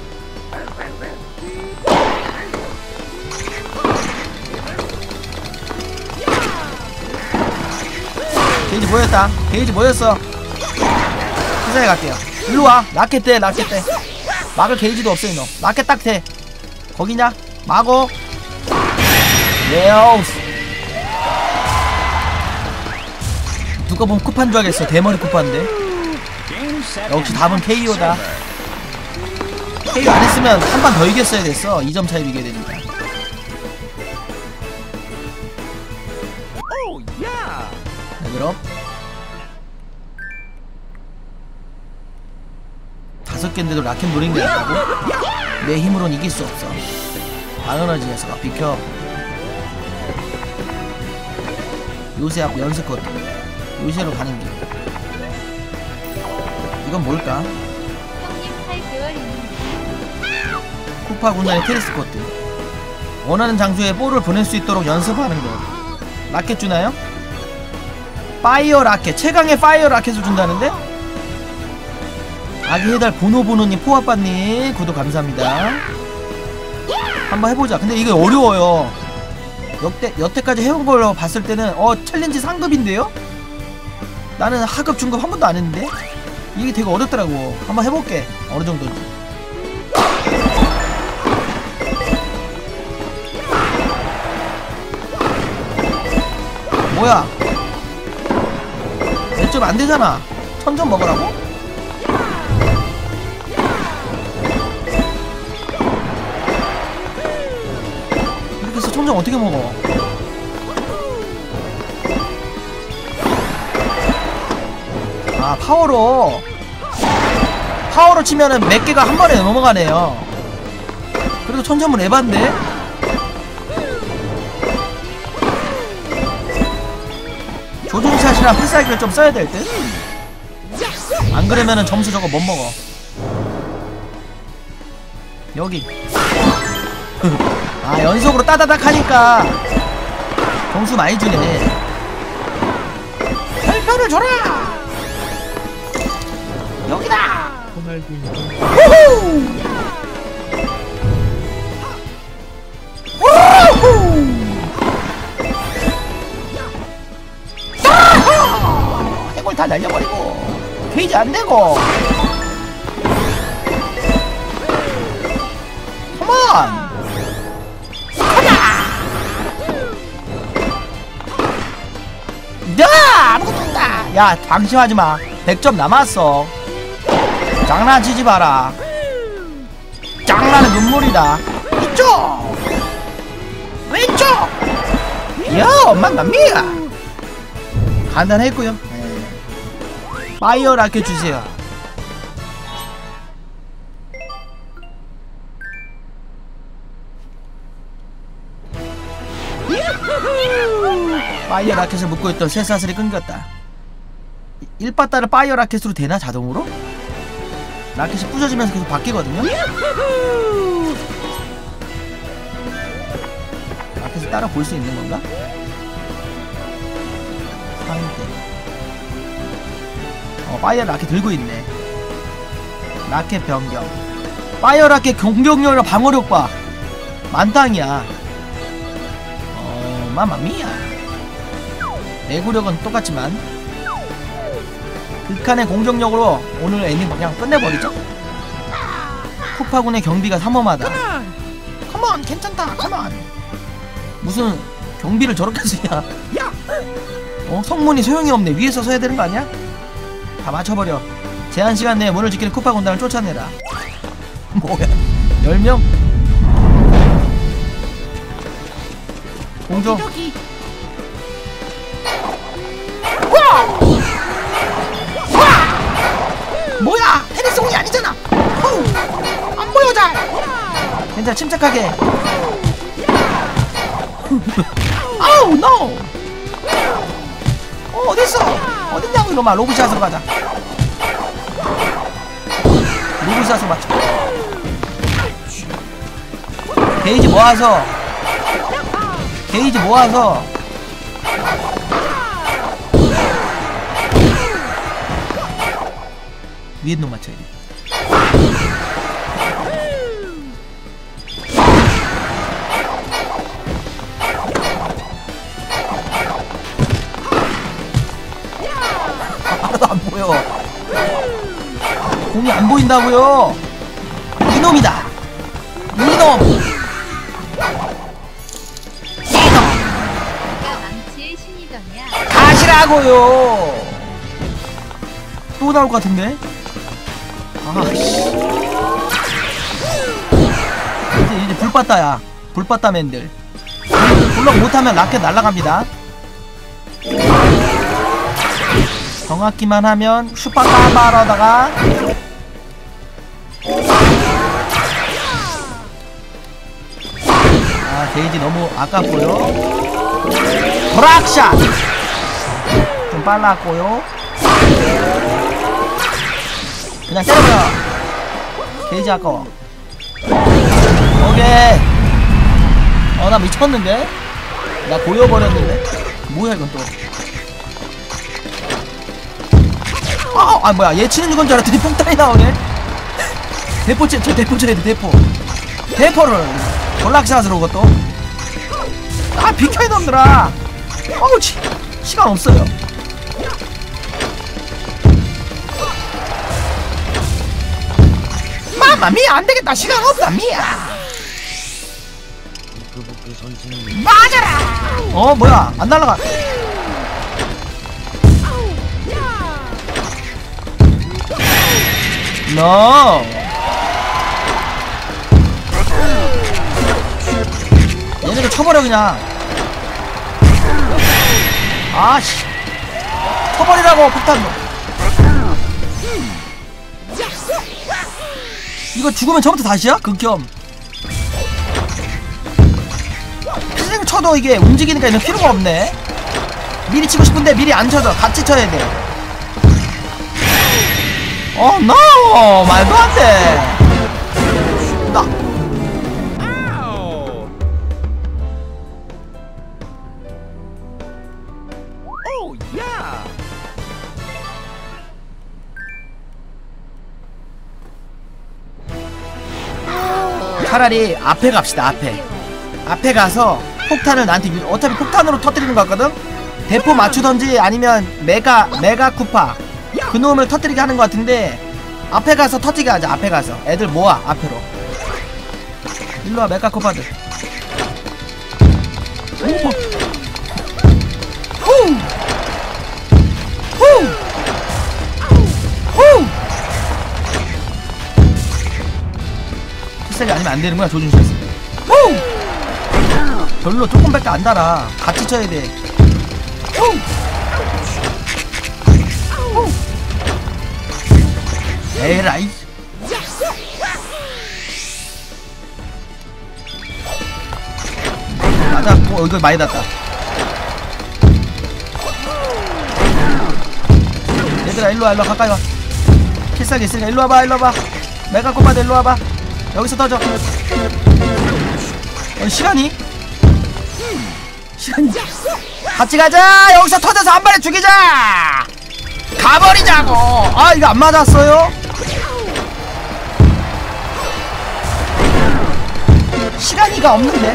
게이지 모였다. 게이지 모였어. 회사에 갈게요. 일로와. 라켓 대 라켓 대. 막을 게이지도 없어 이놈. 라켓 딱 대. 거기냐? 막어. 예우스. 누가 보면 쿠파인 줄 알겠어. 대머리 쿠파인데. 역시 답은 KO다. KO 안 했으면 한 판 더 이겼어야 됐어. 2점 차이로 이겨야 되니까. 네, 그럼 5개인데도 라켓 노린 게 낫다고? 내 힘으론 이길 수 없어. 당연하지 녀석아. 비켜. 요새 앞 연습 코트. 요새로 가는 길. 이건 뭘까? 형님 8개월입니다. 쿠파 군단의 테니스 코트. 원하는 장소에 볼을 보낼 수 있도록 연습하는 것. 라켓 주나요? 파이어 라켓. 최강의 파이어 라켓을 준다는데? 아기 해달 보노보노님 포아빠님 구독 감사합니다. 한번 해보자. 근데 이게 어려워요. 여태까지 해본 걸로 봤을 때는 챌린지 상급인데요? 나는 하급 중급 한 번도 안 했는데 이게 되게 어렵더라고. 한번 해볼게. 어느 정도인지. 뭐야? 몇 점 안 되잖아. 1000점 먹으라고? 이렇게 해서 1000점 어떻게 먹어? 아, 파워로 치면은 몇 개가 한 번에 넘어가네요. 그래도 1000점은 에반데? 조준샷이랑 필살기를 좀 써야 될 듯? 안 그러면은 점수 저거 못 먹어. 여기. 아, 연속으로 따다닥 하니까 점수 많이 주네. 별표를 줘라! 여기다! 우후! 우후! 해골 다 날려버리고 게이지 안되고. 컴온! 야! 아무것도 없다! 야, 방심하지마. 100점 남았어. 장난치지 마라. 장난은 눈물이다. 이쪽! 왼쪽! 야, 맘마미야! 간단했고요. 파이어 라켓 주세요. 파이어 라켓을 묶고 있던 쇠사슬이 끊겼다. 1바따를 파이어 라켓으로 되나 자동으로? 라켓이 부서지면서 계속 바뀌거든요? 라켓을 따라 볼 수 있는 건가? 상대. 파이어 라켓 들고 있네. 라켓 변경. 파이어 라켓 공격력이랑 방어력 봐. 만땅이야. 마마미야. 내구력은 똑같지만 극한의 공격력으로 오늘 애니 그냥 끝내버리죠. 쿠파군의 경비가 삼엄하다. 컴온 괜찮다. 컴온. 무슨 경비를 저렇게 쓰냐. 성문이 소용이 없네. 위에서 서야 되는 거 아니야? 다 맞춰버려. 제한시간 내에 문을 지키는 쿠파 군단을 쫓아내라. 뭐야 10명? 공조. 뭐야 테니스공이 아니잖아. 안 보여 잘. 괜찮아 침착하게. 아우 노. 어딨어? 어딨냐고 이놈아. 로브샷으로 가자. 로브샷으로 맞춰. 게이지 모아서 위에 놈 맞춰야 돼. 하나도 안 보여. 공이 안 보인다고요. 이게 이놈이다. 이놈. 내가 망치의 신이더냐. 가시라고요. 또 나올 것 같은데. 아씨. 이제 불빠따야. 불빠따맨들. 블럭 못하면 라켓 날라갑니다. 정확히만 하면 슈퍼까바로다가 게이지 너무 아깝고요. 브락샷 좀 빨랐고요. 그냥 때려버려. 게이지 아까워. 오케이. 나 미쳤는데? 나 고여버렸는데? 뭐야 이건 또. 뭐야 얘 치는 건 줄 알았더니 폭탄이 나오네. 대포 저 대포 쳐야 돼. 대포를 볼락샷으로 그것도. 비켜 이놈들아. 시간 없어요. 마마미야 안되겠다. 시간 없다 미야. 맞아라. 뭐야 안 날라가. No. 얘네를 쳐버려 그냥. 아씨 쳐버리라고 폭탄. 이거 죽으면 처음부터 다시야? 극혐. 피생 쳐도 이게 움직이니까 이런 필요가 없네. 미리 치고 싶은데 미리 안 쳐져. 같이 쳐야 돼. no! 말도 안 돼! 차라리 앞에 갑시다. 앞에 가서 폭탄을 나한테 어차피 폭탄으로 터뜨리는 거 같거든? 대포 맞추던지 아니면 메가 쿠파 그 놈을 터뜨리게 하는 것 같은데 앞에 가서 터지게 하자. 앞에 가서 애들 모아. 앞으로 일로와 메가코파들. 필살기 아니면 안 되는 거야. 조준시에서 별로 조금밖에 안 달아. 같이 쳐야 돼. 에라이. 맞았고. 이거 많이 났다. 얘들아 일로와 가까이 와. 필살기 있으니까 일로와봐. 메가코파드 일로와봐. 여기서 터져. 시간이 같이 가자. 여기서 터져서 한 발에 죽이자. 가버리자고. 이거 안 맞았어요? 시간이가 없는데.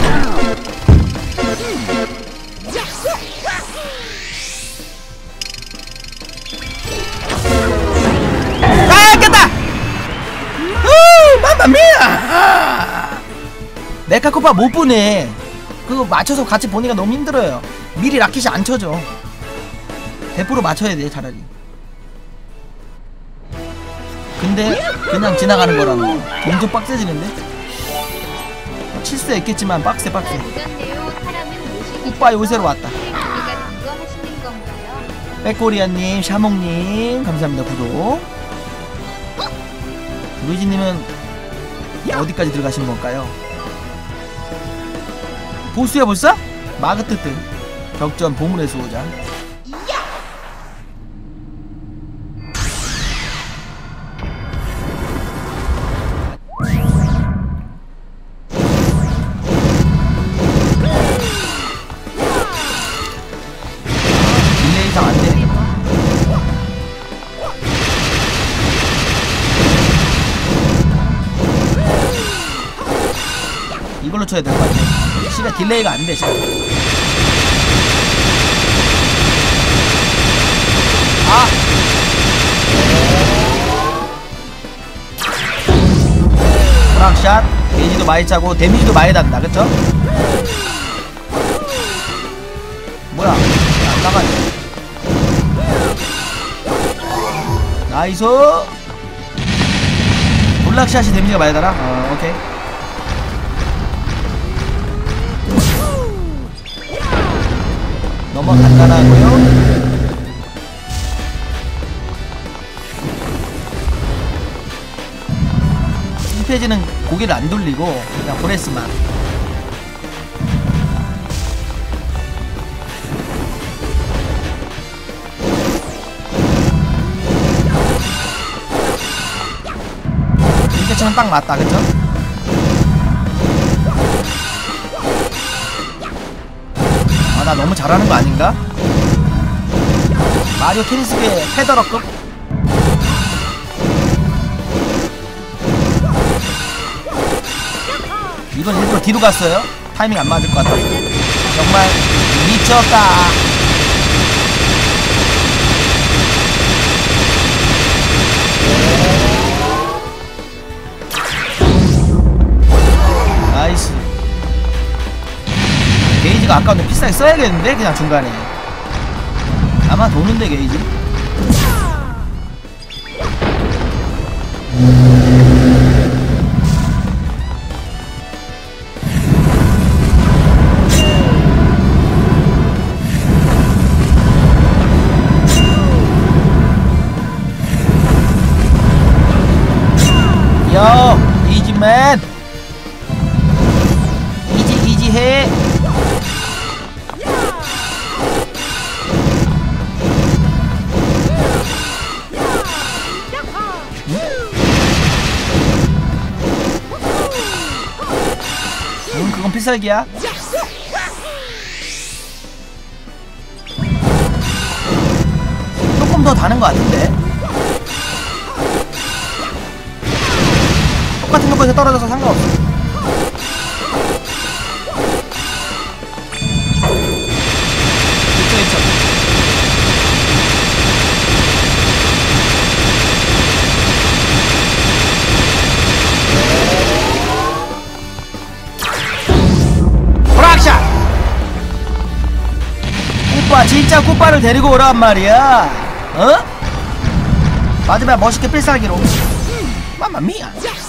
깼다. 맘마미야. 메카코파 못 보네. 그거 맞춰서 같이 보니까 너무 힘들어요. 미리 라켓이 안 쳐져. 대포로 맞춰야 돼 차라리. 근데 그냥 지나가는 거라고. 엄청 빡세지는데? 칠 수 있겠지만 빡세. 오빠 요새로 왔다. 백코리아님, 샤몽님 감사합니다. 구독. 루이지님은 어디까지 들어가시는 건가요? 보수야 벌써? 마그뜨뜨 격전 보물의 수호자. 딜레이 이상 안돼. 이걸로 쳐야 될 것 같아. 시간 딜레이가 안 돼, 지금. 불락샷. 게이지도 많이 차고 데미지도 많이 단다. 그쵸? 뭐야 안 나가네. 나이스. 불락샷이 데미지가 많이 달아? 오케이. 너무 간단하고요. 이 페이지는 고개를 안 돌리고 그냥 브레스만. 이렇게 치면 딱 맞다. 그쵸? 아, 나 너무 잘하는 거 아닌가? 마리오 테니스계 페더러급? 이건 일부러 뒤로 갔어요. 타이밍 안 맞을 것 같아. 정말 미쳤다. 나이스. 게이지가 아까운데 비싸게 써야겠는데? 그냥 중간에 아마 도는데 게이지. 요 이지맨 이지해. 그건 필살기야. 조금 더 다는 것 같은데. 똑같은 곳에서 떨어져서 상관없어. 그쵸. 브락샷! 꾸빠 진짜 꾸빠를 데리고 오란 말이야. 어? 마지막에 멋있게 필살기로. 맘마미야.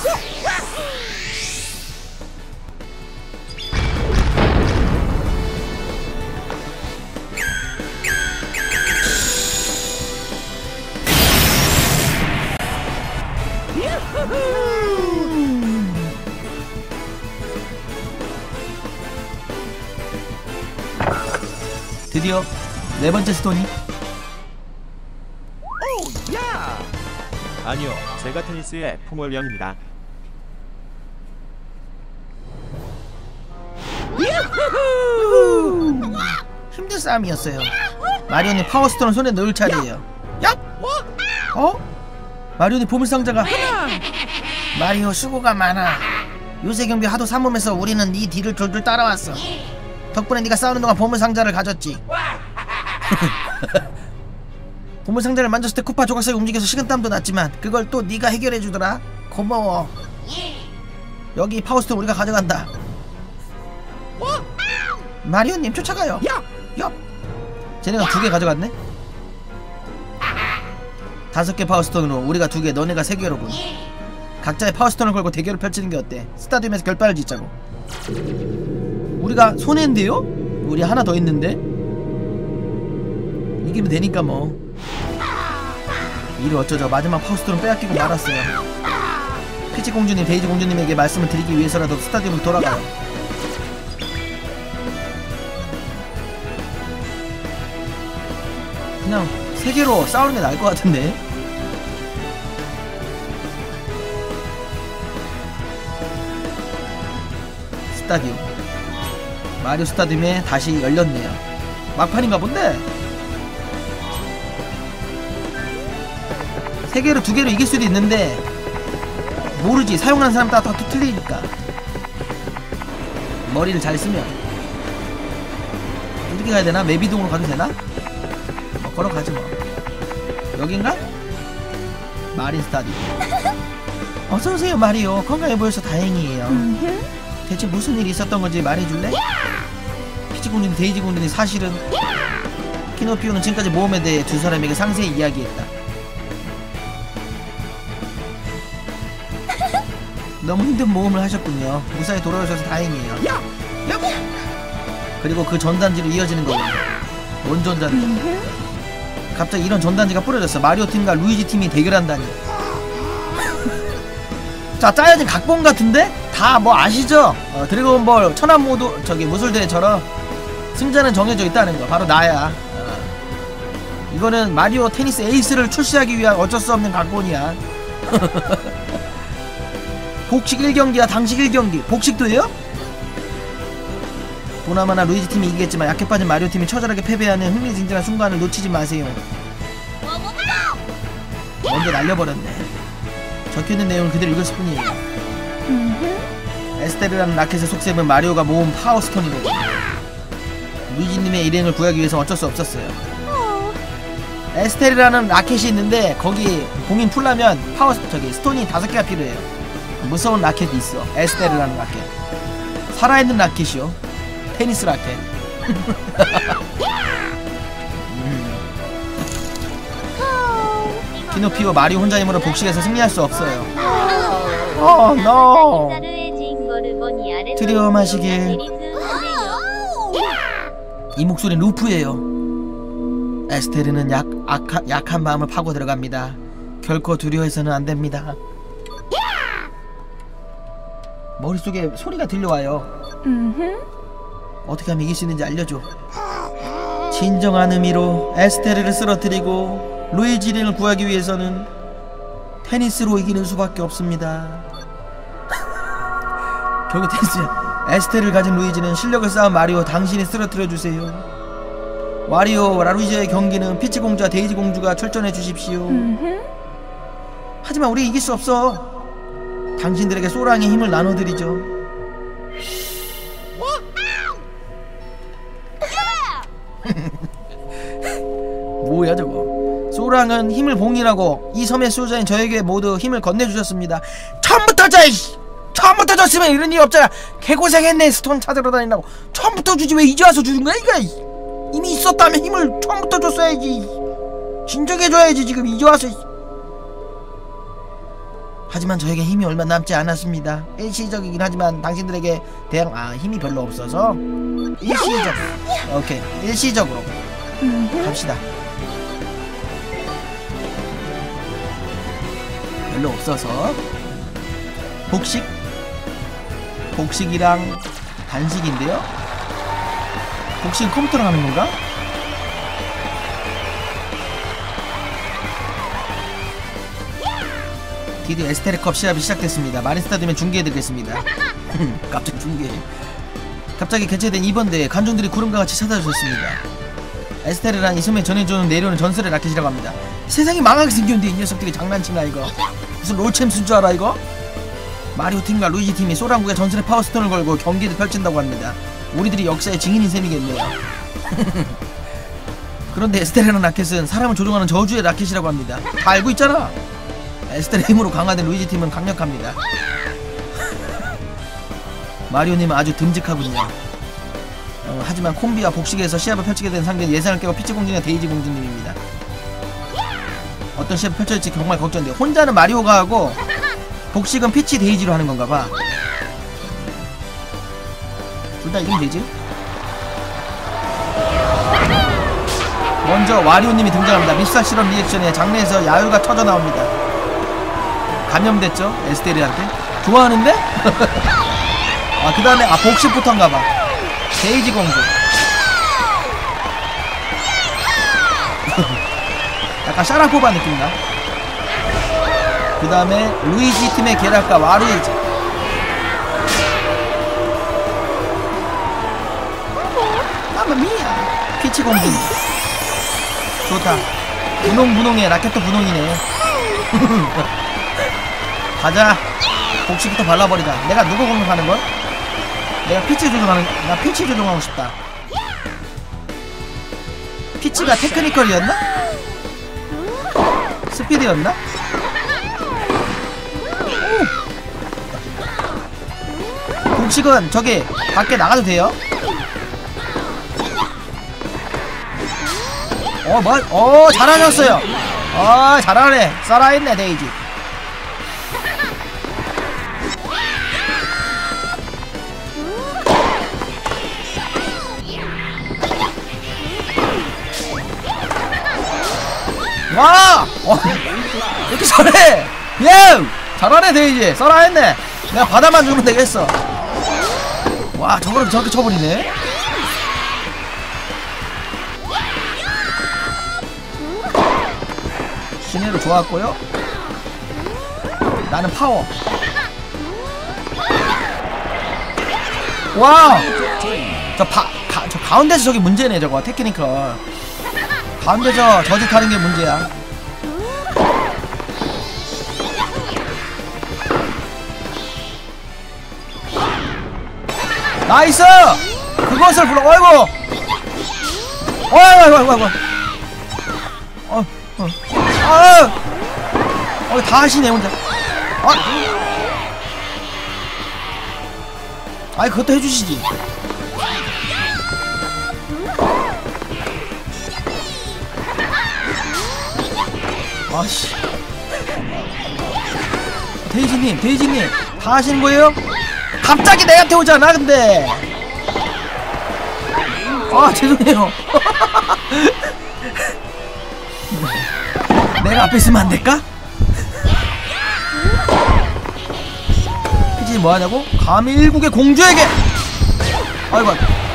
드디어 네 번째 스톤이. 아니요, 제가 테니스의 풍월령입니다. 힘든 싸움이었어요. 마리오님 파워스톤을 손에 넣을 차례예요. 야! 마리오님 보물상자가 하나! 마리오 수고가 많아. 요새 경비 하도 삼으면서 우리는 네 뒤를 졸졸 따라왔어. 덕분에 네가 싸우는 동안 보물상자를 가졌지. 보물상자를 만졌을 때 쿠파 조각상이 움직여서 식은땀도 났지만 그걸 또 네가 해결해주더라. 고마워. 여기 파워스톤 우리가 가져간다. 마리오님 쫓아가요. 야! 쟤네가 2개 가져갔네? 5개 파워스톤으로 우리가 2개, 너네가 3개로군. 각자의 파워스톤을 걸고 대결을 펼치는 게 어때? 스타디움에서 결판을 짓자고. 우리가 손해인데요? 우리 하나 더 있는데? 이기면 되니까 뭐. 이를 어쩌죠. 마지막 파워스톤은 빼앗기고 말았어요. 피치 공주님, 데이지 공주님에게 말씀을 드리기 위해서라도 스타디움으로 돌아가요. 그냥 3개로 싸우는 게 나을 것 같은데. 스타디움, 마리오 스타디움에 다시 열렸네요. 막판인가 본데? 3개로 2개로 이길 수도 있는데 모르지. 사용하는 사람 따라 다 틀리니까. 머리를 잘 쓰면. 어떻게 가야 되나? 맵이동으로 가도 되나? 걸어가지 뭐. 여긴가? 마린 스타디움. 어서오세요 마리오. 건강해 보여서 다행이에요. 대체 무슨 일이 있었던 건지 말해줄래? 피치 공주님 데이지 공주님 사실은 키노피오는 지금까지 모험에 대해 두 사람에게 상세히 이야기했다. 너무 힘든 모험을 하셨군요. 무사히 돌아오셔서 다행이에요. 그리고 그 전단지로 이어지는 거군요. 뭔 전단지? 갑자기 이런 전단지가 뿌려졌어. 마리오 팀과 루이지 팀이 대결한다니. 자, 짜여진 각본 같은데? 다 뭐 아시죠? 드래곤볼 천안모두 저기 무술대회처럼 승자는 정해져 있다는 거. 바로 나야. 이거는 마리오 테니스 에이스를 출시하기 위한 어쩔 수 없는 각본이야. 복식 1경기야 당식 1경기. 복식도 해요? 보나마나 루이지 팀이 이기겠지만 약해 빠진 마리오 팀이 처절하게 패배하는 흥미진진한 순간을 놓치지 마세요. 먼저 날려버렸네. 적혀있는 내용을 그대로 읽었을 뿐이에요. 에스테르라는 라켓의 속셈은 마리오가 모은 파워스톤이거든. 루이지님의 일행을 구하기 위해서 어쩔 수 없었어요. 에스테르라는 라켓이 있는데 거기 봉인 풀려면 스톤이 5개가 필요해요. 무서운 라켓이 있어. 에스테르라는 라켓. 살아있는 라켓이요. 테니스 라켓. 키노피오 마리오 혼자 힘으로 복식에서 승리할 수 없어요. 노. 두려워마시길. 이 목소리는 루프예요. 에스테르는 약한 마음을 파고 들어갑니다. 결코 두려워해서는 안됩니다. 머릿속에 소리가 들려와요. 어떻게 하면 이길 수 있는지 알려줘. 진정한 의미로 에스테르를 쓰러뜨리고 루이지를 구하기 위해서는 테니스로 이기는 수밖에 없습니다. 결국 테니스야. 에스테르를 가진 루이지는 실력을 쌓은 마리오 당신이 쓰러뜨려주세요. 와리오 라루이지의 경기는 피치 공주와 데이지 공주가 출전해 주십시오. 하지만 우리 이길 수 없어. 당신들에게 소랑의 힘을 나눠드리죠. 뭐야 저거. 소랑은 힘을 봉인하고 이 섬의 수호자인 저에게 모두 힘을 건네주셨습니다. 처음부터 줬으면 이런 일이 없잖아. 개고생했네. 스톤 찾으러 다닌다고. 처음부터 주지 왜 이제 와서 주는 거야 이거. 이미 있었다면 힘을 처음부터 줬어야지. 진정해줘야지. 지금 이제 와서. 하지만 저에게 힘이 얼마 남지 않았습니다. 일시적이긴 하지만 당신들에게 대항 힘이 별로 없어서 일시적. 오케이 일시적으로 갑시다. 별로 없어서 복식이랑 단식인데요. 복식은 컴퓨터로 하는 건가? 드디어 에스테르컵 시합이 시작됐습니다. 마린스타디움에 중계해드리겠습니다. 갑자기 중계. 갑자기 개최된 이번 대회 관중들이 구름과 같이 찾아주셨습니다. 에스테르란 이 섬에 전해주는 내려오는 전설의 라켓이라고 합니다. 세상이 망하게 생겼는데 이 녀석들이 장난치나 이거. 무슨 롤챔스인 줄 알아 이거? 마리오 팀과 루이지 팀이 소랑국에 전설의 파워스톤을 걸고 경기를 펼친다고 합니다. 우리들이 역사의 증인인 셈이겠네요. 그런데 에스테르라는 라켓은 사람을 조종하는 저주의 라켓이라고 합니다. 다 알고 있잖아. 에스테르의 힘으로 강화된 루이지 팀은 강력합니다. 마리오님은 아주 듬직하군요. 하지만 콤비와 복식에서 시합을 펼치게 된 상대는 예상을 깨고 피치 공주와 데이지 공주님입니다. 어떤 시합을 펼쳐질지 정말 걱정돼요. 혼자는 마리오가 하고 복식은 피치 데이지로 하는 건가봐. 둘 다 이기면 되지? 먼저 와리오님이 등장합니다. 밉살 실험 리액션에 장내에서 야유가 터져 나옵니다. 감염됐죠? 에스테르한테? 좋아하는데? 그 다음에 복식부터인가봐. 데이지 공주. 약간 샤라포바 느낌나? 그 다음에 루이지 팀의 계략가 와루이지. 마마미야. 피치 공주. 좋다. 분홍분홍해. 라켓도 분홍이네. 가자. 복식부터 발라버리자. 내가 누구 공격하는걸? 내가 피치 조종하는. 나 피치 조종하고 싶다. 피치가 테크니컬이었나? 스피드였나? 오! 복식은 저기 밖에 나가도 돼요. 잘하셨어요. 잘하네. 살아있네 데이지. 와! 이렇게 잘해! 예! 잘하네 데이지. 살아있네. 내가 바다만 주면 되겠어. 와, 저거를 저렇게 쳐버리네. 신혜로 좋았고요. 나는 파워. 와! 저 가운데서 저기 문제네. 저거 테크니컬 가운데서 저짓하는 게 문제야. 나이스! 그것을 불러. 어이구! 다 하시네 혼자. 아이 그것도 해주시지. 아씨. 데이지님 다 하시는 거예요? 갑자기 내한테 오잖아 근데. 죄송해요. 내가 앞에 있으면 안 될까? 피지 뭐 하냐고? 감히 일국의 공주에게! 아이고.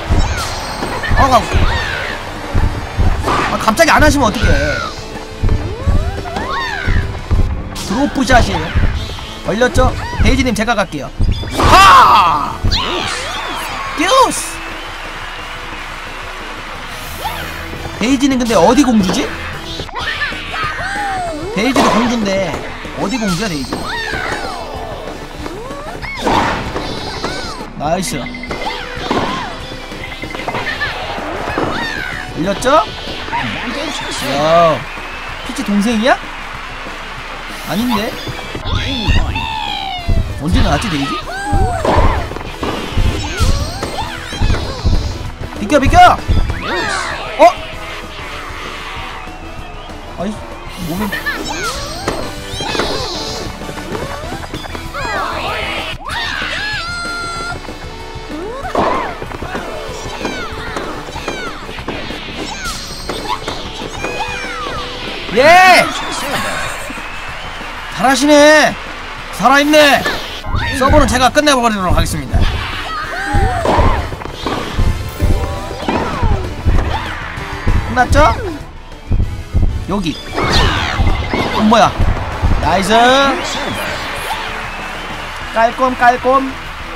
갑자기 안 하시면 어떡해. 드로프샷이에요. 걸렸죠? 데이지님 제가 갈게요. 하! 듀스! 데이지는 근데 어디 공주지? 데이지도 공주인데 어디 공주야 데이지? 나이스. 걸렸죠? 야, 피치 동생이야? 아닌데? 언제 나왔지 데이지? 비켜! 아이 몸에 예! 잘하시네. 살아있네. 서버는 제가 끝내버리도록 하겠습니다. 끝났죠? 여기. 뭐야? 나이스. 깔꼼.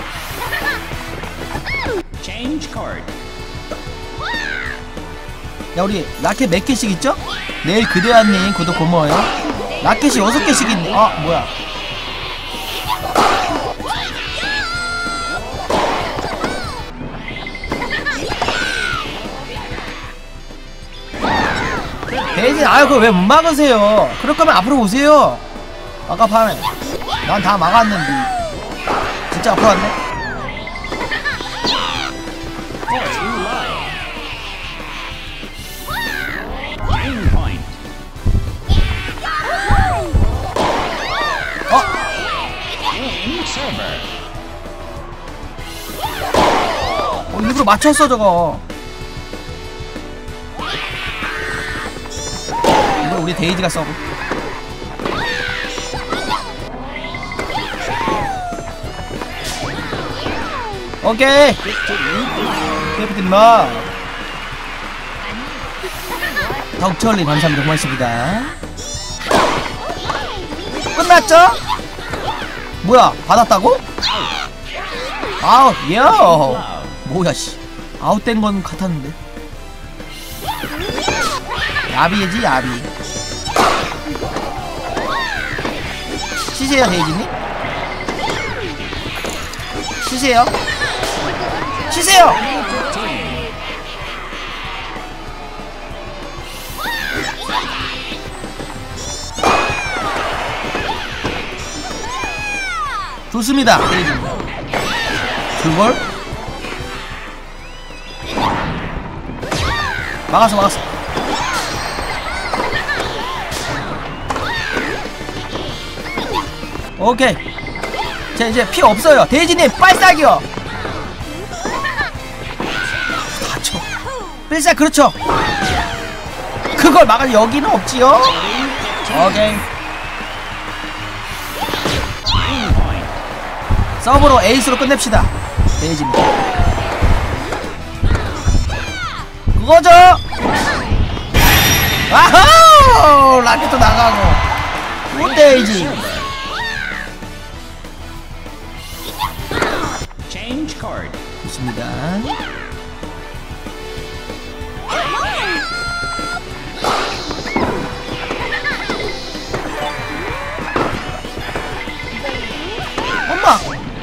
야 우리 라켓 몇 개씩 있죠? 내일 그대한님 구독 고마워요. 라켓이 6개씩 있네. 뭐야? 대신 그거 왜 못 막으세요? 그럴 거면 앞으로 오세요. 아까 파네. 난 다 막았는데. 진짜 앞으로 왔네. 일부러 맞췄어 저거. 이거 우리 데이지가 써고. 오케이. 캡틴 마. 덕철님 감사합니다. 고맙습니다. 끝났죠? 뭐야 받았다고? 아웃. 요 뭐야 씨. 아웃된 건 같았는데. 야비지 야비. 쉬세요 데이지님. 쉬세요. 좋습니다 데이지님. 그걸? 막았어. 오케이. 자, 이제 피 없어요. 데이지님 빨싸기요. 다쳐. 필살 그렇죠. 그걸 막을 여기는 없지요. 오케이. 서브로 에이스로 끝냅시다. 데이지입니다. 그거죠. 아호! 라켓도 나가고. 굿 데이지. 좋습니다. 엄마!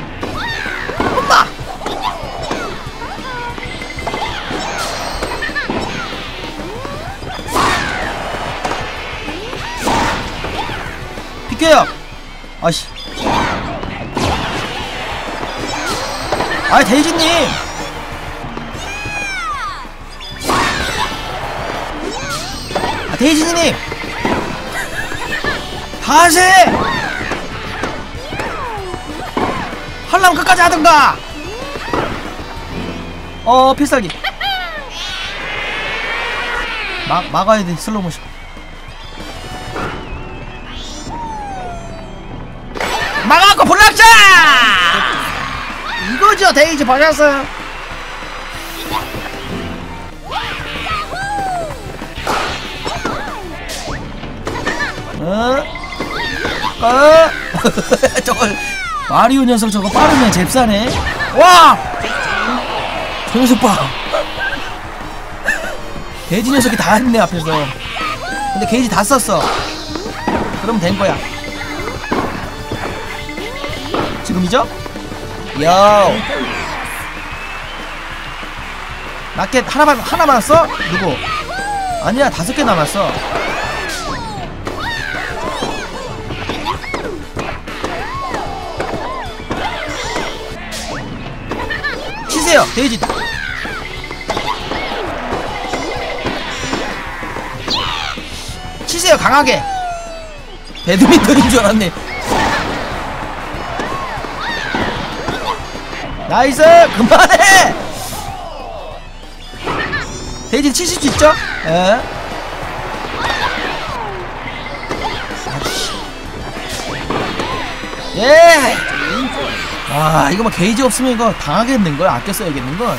비켜요! 아씨. 데이지님! 데이지님! 다시! 하려면 끝까지 하든가! 필살기. 막아야 돼, 슬로우모션. 막아갖고 볼락자! 이거죠, 데이지 버렸어요. 저걸 마리오 녀석 저거 빠르네. 잽싸네. 와! 저 녀석 봐. 돼지 녀석이 다 했네 앞에서. 근데 게이지 다 썼어. 그럼 된 거야. 지금이죠? 요. 라켓 하나 남았어? 누구? 아니야, 5개 남았어. 치세요, 데이지. 치세요, 강하게. 배드민턴인 줄 알았네. 나이스! 그만해! 데이지 치실 수 있죠? 예. 예! 아, 이거 뭐 게이지 없으면 이거 당하겠는걸? 아껴 써야겠는걸?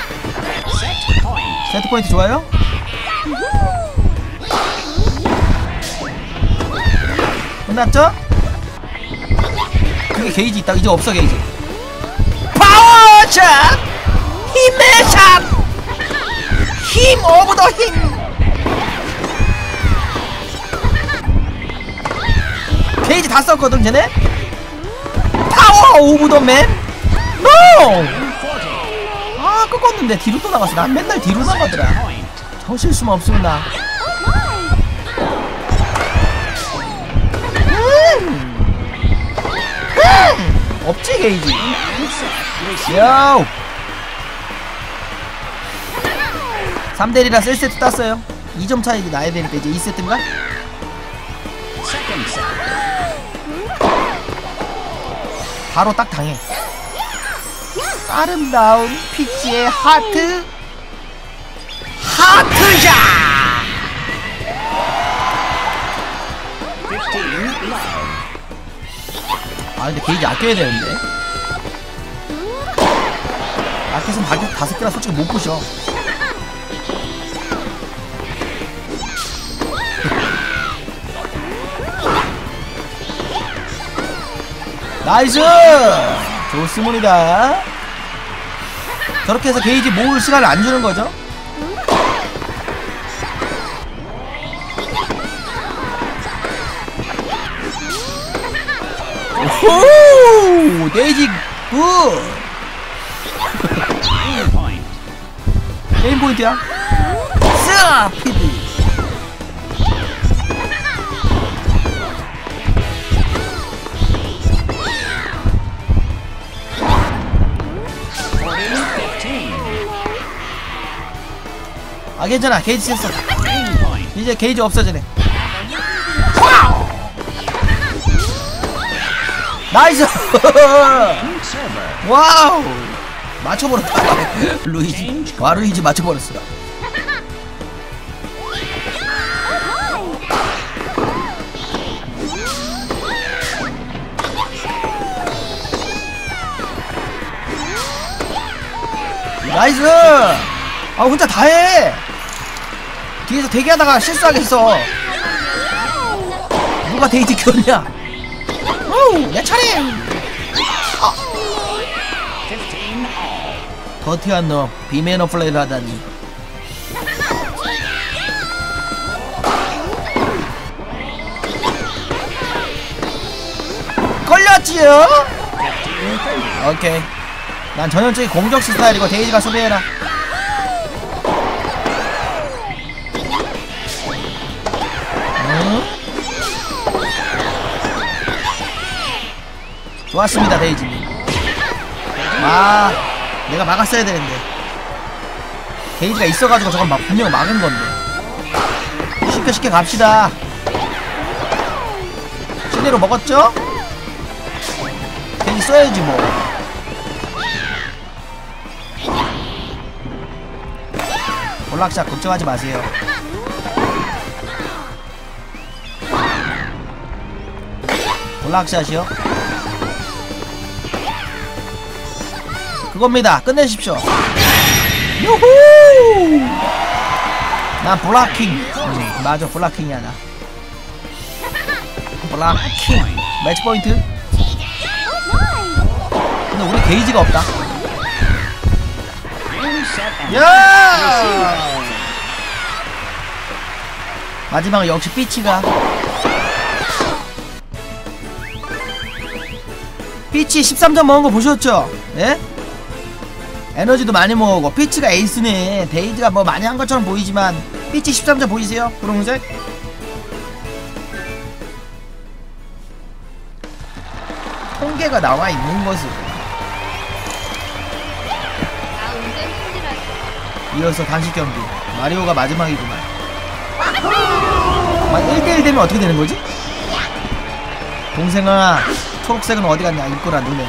세트 포인트 좋아요? 끝났죠? 그게 게이지 있다. 이제 없어, 게이지. 파워샷! 힘의 샷! 힘 오브 더 힘! 게이지 다 썼거든, 쟤네? 파워 오브 더 맨? 노! 아, 꺾었는데 뒤로 또 나갔어. 난 맨날 뒤로 나가더라. 저 실수만 없으면 나. 없지, 게이지. 요! 3대1이라 1세트 땄어요. 2점 차이 나야 되니까 이제 2세트인가? 바로 딱 당해. 아름다운 피치의 하트샷! 아, 근데 게이지 아껴야 되는데. 라켓은 5개라 솔직히 못 부셔. 나이스! 좋습니다. 저렇게 해서 게이지 모을 시간을 안 주는 거죠? 오호! 데이지 굿! 게임 포인트야? 스피드! 괜찮아. 게이지 셌어. 이제 게이지 없어지네. 나이스. 와우. 맞춰버렸다. 루이지. 와, 루이지 맞춰버렸어. 나이스. 아, 혼자 다해. 뒤에서 대기하다가 실수하겠어. 누가 데이지 켰냐? 어우, 내 차례. 아. 더티한 놈, 비매너 플레이를 하다니. 걸렸지요? 오케이. 난 전형적인 공격수 스타일이고 데이지가 수비해라. 응? 좋았습니다, 데이지님. 아, 내가 막았어야 되는데. 데이지가 있어가지고 저건 분명 막은 건데. 쉽게 갑시다. 시대로 먹었죠? 데이지 써야지 뭐. 볼락샷 걱정하지 마세요. 볼락샷이요? 그겁니다. 끝내십시오. 유후! 난 블락킹. 맞아, 블락킹이야 나. 블락킹. 매치 포인트. 근데 우리 게이지가 없다. 야! 마지막은 역시 피치가. 피치 13점 먹은 거 보셨죠? 예? 에너지도 많이 먹고 피치가 에이스네. 데이지가 뭐 많이 한 것처럼 보이지만 피치 13점 보이세요? 분홍색? 통계가 나와 있는 것을. 아, 운전 힘들었어. 이어서 단식 경기. 마리오가 마지막이구만. 만 1대1 되면 어떻게 되는 거지? 동생아, 초록색은 어디 갔냐? 입고라 눈에.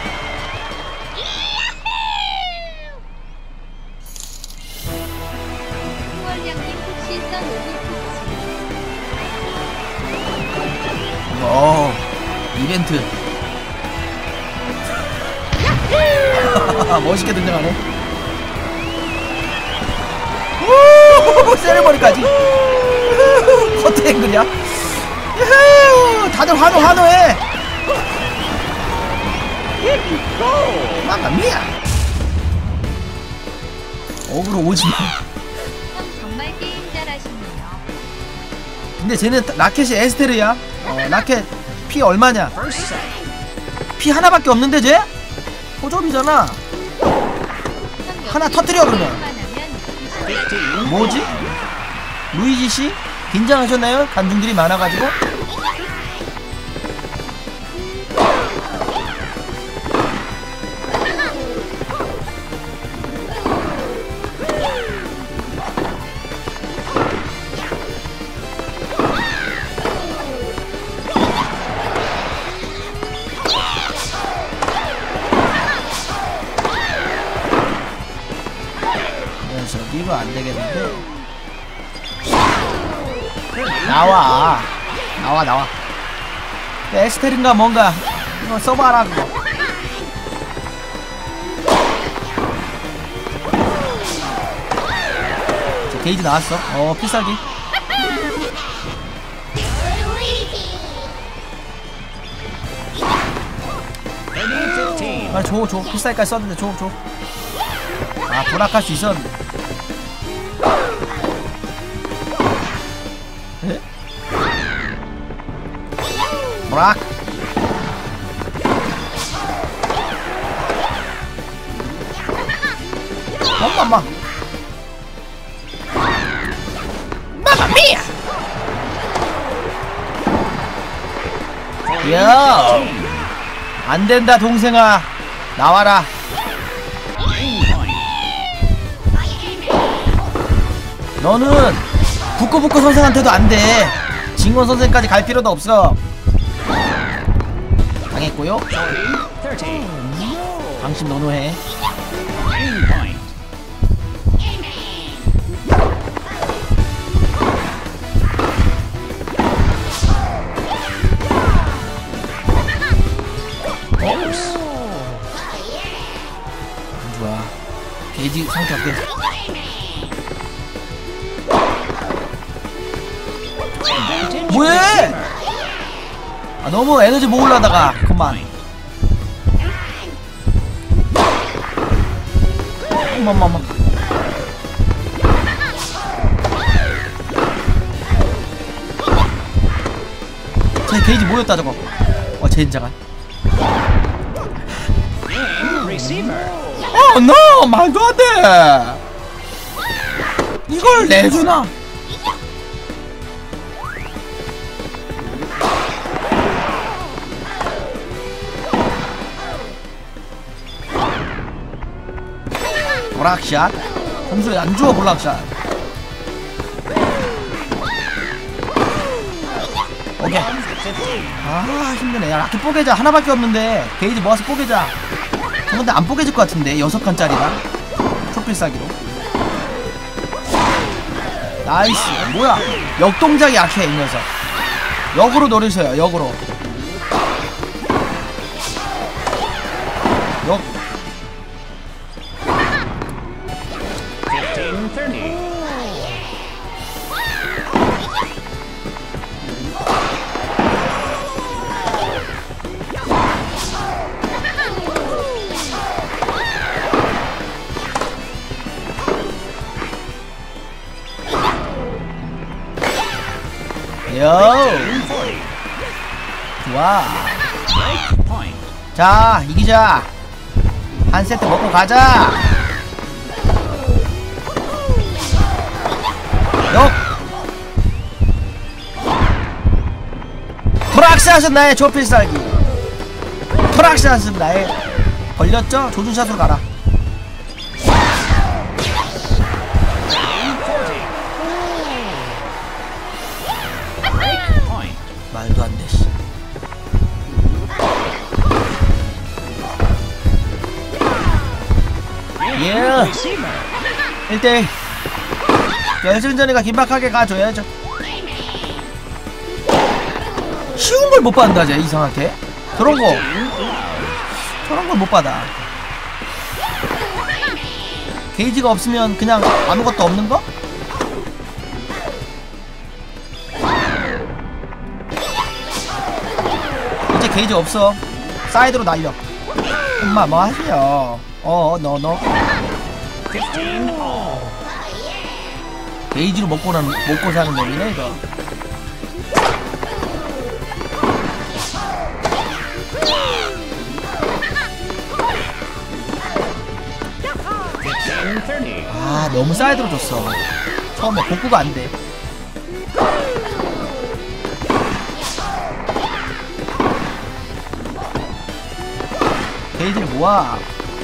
후원량님 혹시 썬 오브 이벤트. 멋있게 등장하네. 오, 세레머니까지. 커트앵글이야. 다들 환호해. 맘마미야. 어그로 오지마. 형 정말 게임 잘하시네요. 근데 쟤는 라켓이 에스테르야. 라켓 피 얼마냐? 피 하나밖에 없는데 쟤? 호접이잖아. 하나 터뜨려 그러면. 뭐지? 루이지씨? 긴장하셨나요? 관중들이 많아가지고. 저기로 안되겠는데. 나와. 에스텔인가 뭔가 이거 써봐라 그거. 저 게이지 나왔어. 필살기. 빨리 줘. 필살기까지 썼는데 줘. 아, 불락할 수 있었는데. 에? 브락. 엄마. 마마미야. 야, 안 된다 동생아. 나와라. 너는 북구북구 선생한테도 안돼. 진권 선생까지 갈 필요도 없어. 당했고요. 방심 노노해. 좋아. 게이지 상태 어때? 뭐해? 아, 너무 에너지 모으려다가 그만. 어머머머. 제 게이지 모였다 저거. 젠장한. 너 말도 안 돼. 이걸 내주나? 볼락샷? 점수 안 주워 볼락샷. 오케이. 아 힘드네. 야 라켓 뽀개자. 하나밖에 없는데 게이지 모아서 뽀개자. 근데 안 뽀개질 것 같은데 6칸짜리라 초필싸기로. 나이스. 뭐야 역동작이 약해 이 녀석. 역으로 노리세요. 역으로. 역. 요. 좋아. 자 이기자. 한 세트 먹고 가자. 역. 프락샷은 나의 조필살기. 프락샷은 나의. 걸렸죠? 조준샷으로 가라. 말도 안 돼. 씨. 예. 1대1. 결승전이가 긴박하게 가줘야죠. 쉬운 걸 못 받는다, 쟤 이상하게. 저런 걸 못 받아. 게이지가 없으면 그냥 아무것도 없는 거? 이제 게이지 없어. 사이드로 날려. 엄마 뭐 하세요? 너. 게이지로 먹고 사는 놈이네 이거. 아 너무 사이드로 줬어. 처음에 복구가 안 돼. 게이지를 모아.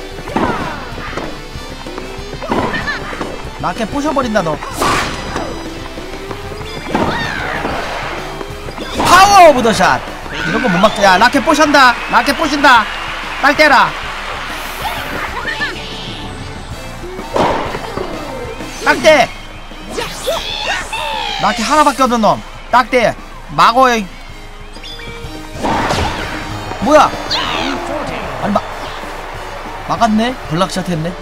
라켓 부셔버린다 너. 파워 오브 더 샷. 이런 거 못 막자. 야 라켓 부신다. 라켓 부신다. 딸 때라. 딱대. 라켓 하나밖에 없는 놈. 딱대. 막어요. 뭐야? 아니 막았네? 블락샷 했네?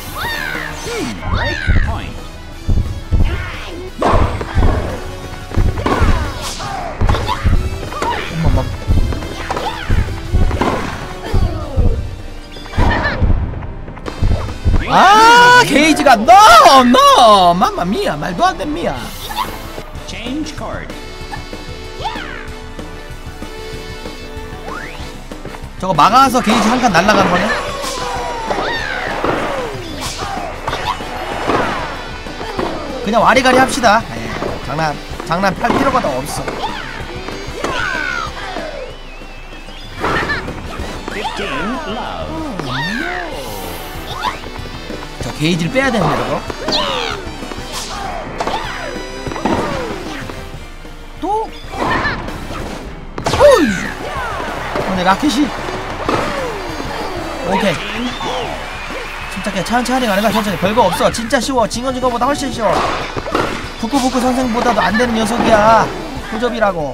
아 게이지가 no 맘마미야 말도 안 됩니다. 저거 막아서 게이지 한 칸 날라가는 거네. 그냥 와리가리 합시다. 에이, 장난 팔 필요가 더 없어. 저 게이지를 빼야 되는데 저거. 근데 라켓이 오케이. 침착해. 천천히 가는 거야. 천천히. 별거 없어. 진짜 쉬워. 징어진 거보다 훨씬 쉬워. 부쿠부쿠 선생보다도 안 되는 녀석이야. 호접이라고.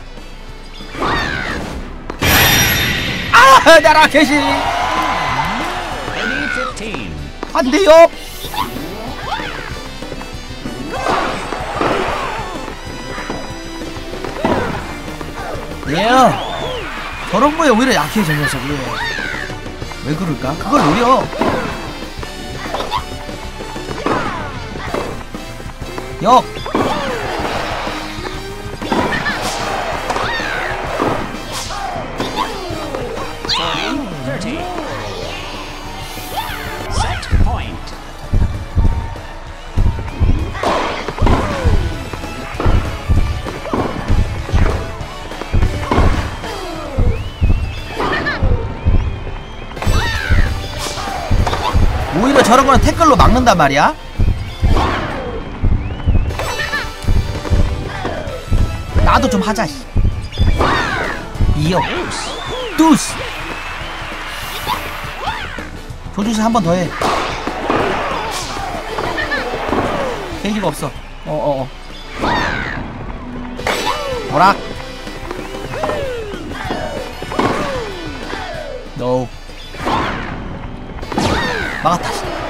아, 나 라켓이 안 돼요. 예. 저런 거에 오히려 약해 저 녀석이. 왜 그럴까? 그걸 노려. 역. 오히려 저런 거는 태클로 막는단 말이야. 나도 좀 하자. 이어 뚜스. 조주시 한 번 더 해. 계기가 없어. 오락. 노. 막았다.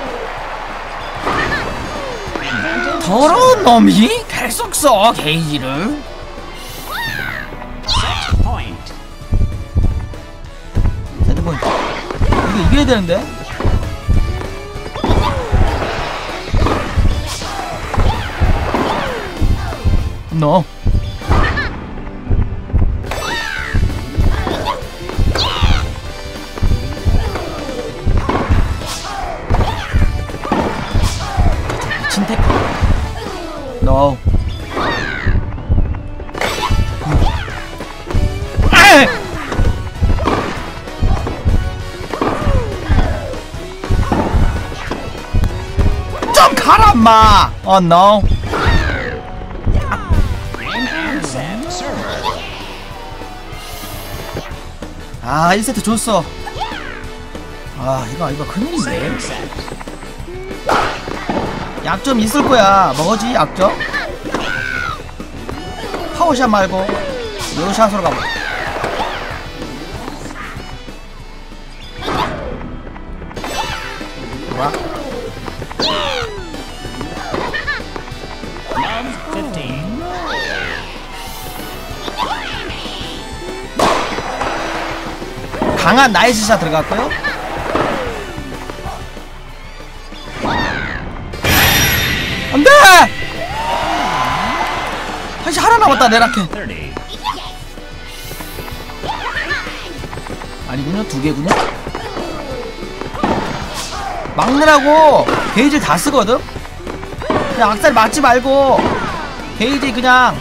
더러운 놈이 계속 써 게이지를. 세트포인트. 이거 이겨야 되는데. 너 진택. 너 좀 가라 인마. no. 아 1세트 줬어. 아 이거 큰일인데. 약점 있을 거야. 뭐지 약점? 파워샷 말고 요샷으로 가봐. 좋아. 강한 나이스샷 들어갔고요. 안돼! 다시 하나 남았다. 내 라켓 아니군요. 2개군요. 막느라고 게이지를 다 쓰거든. 그냥 악살 맞지 말고 게이지 그냥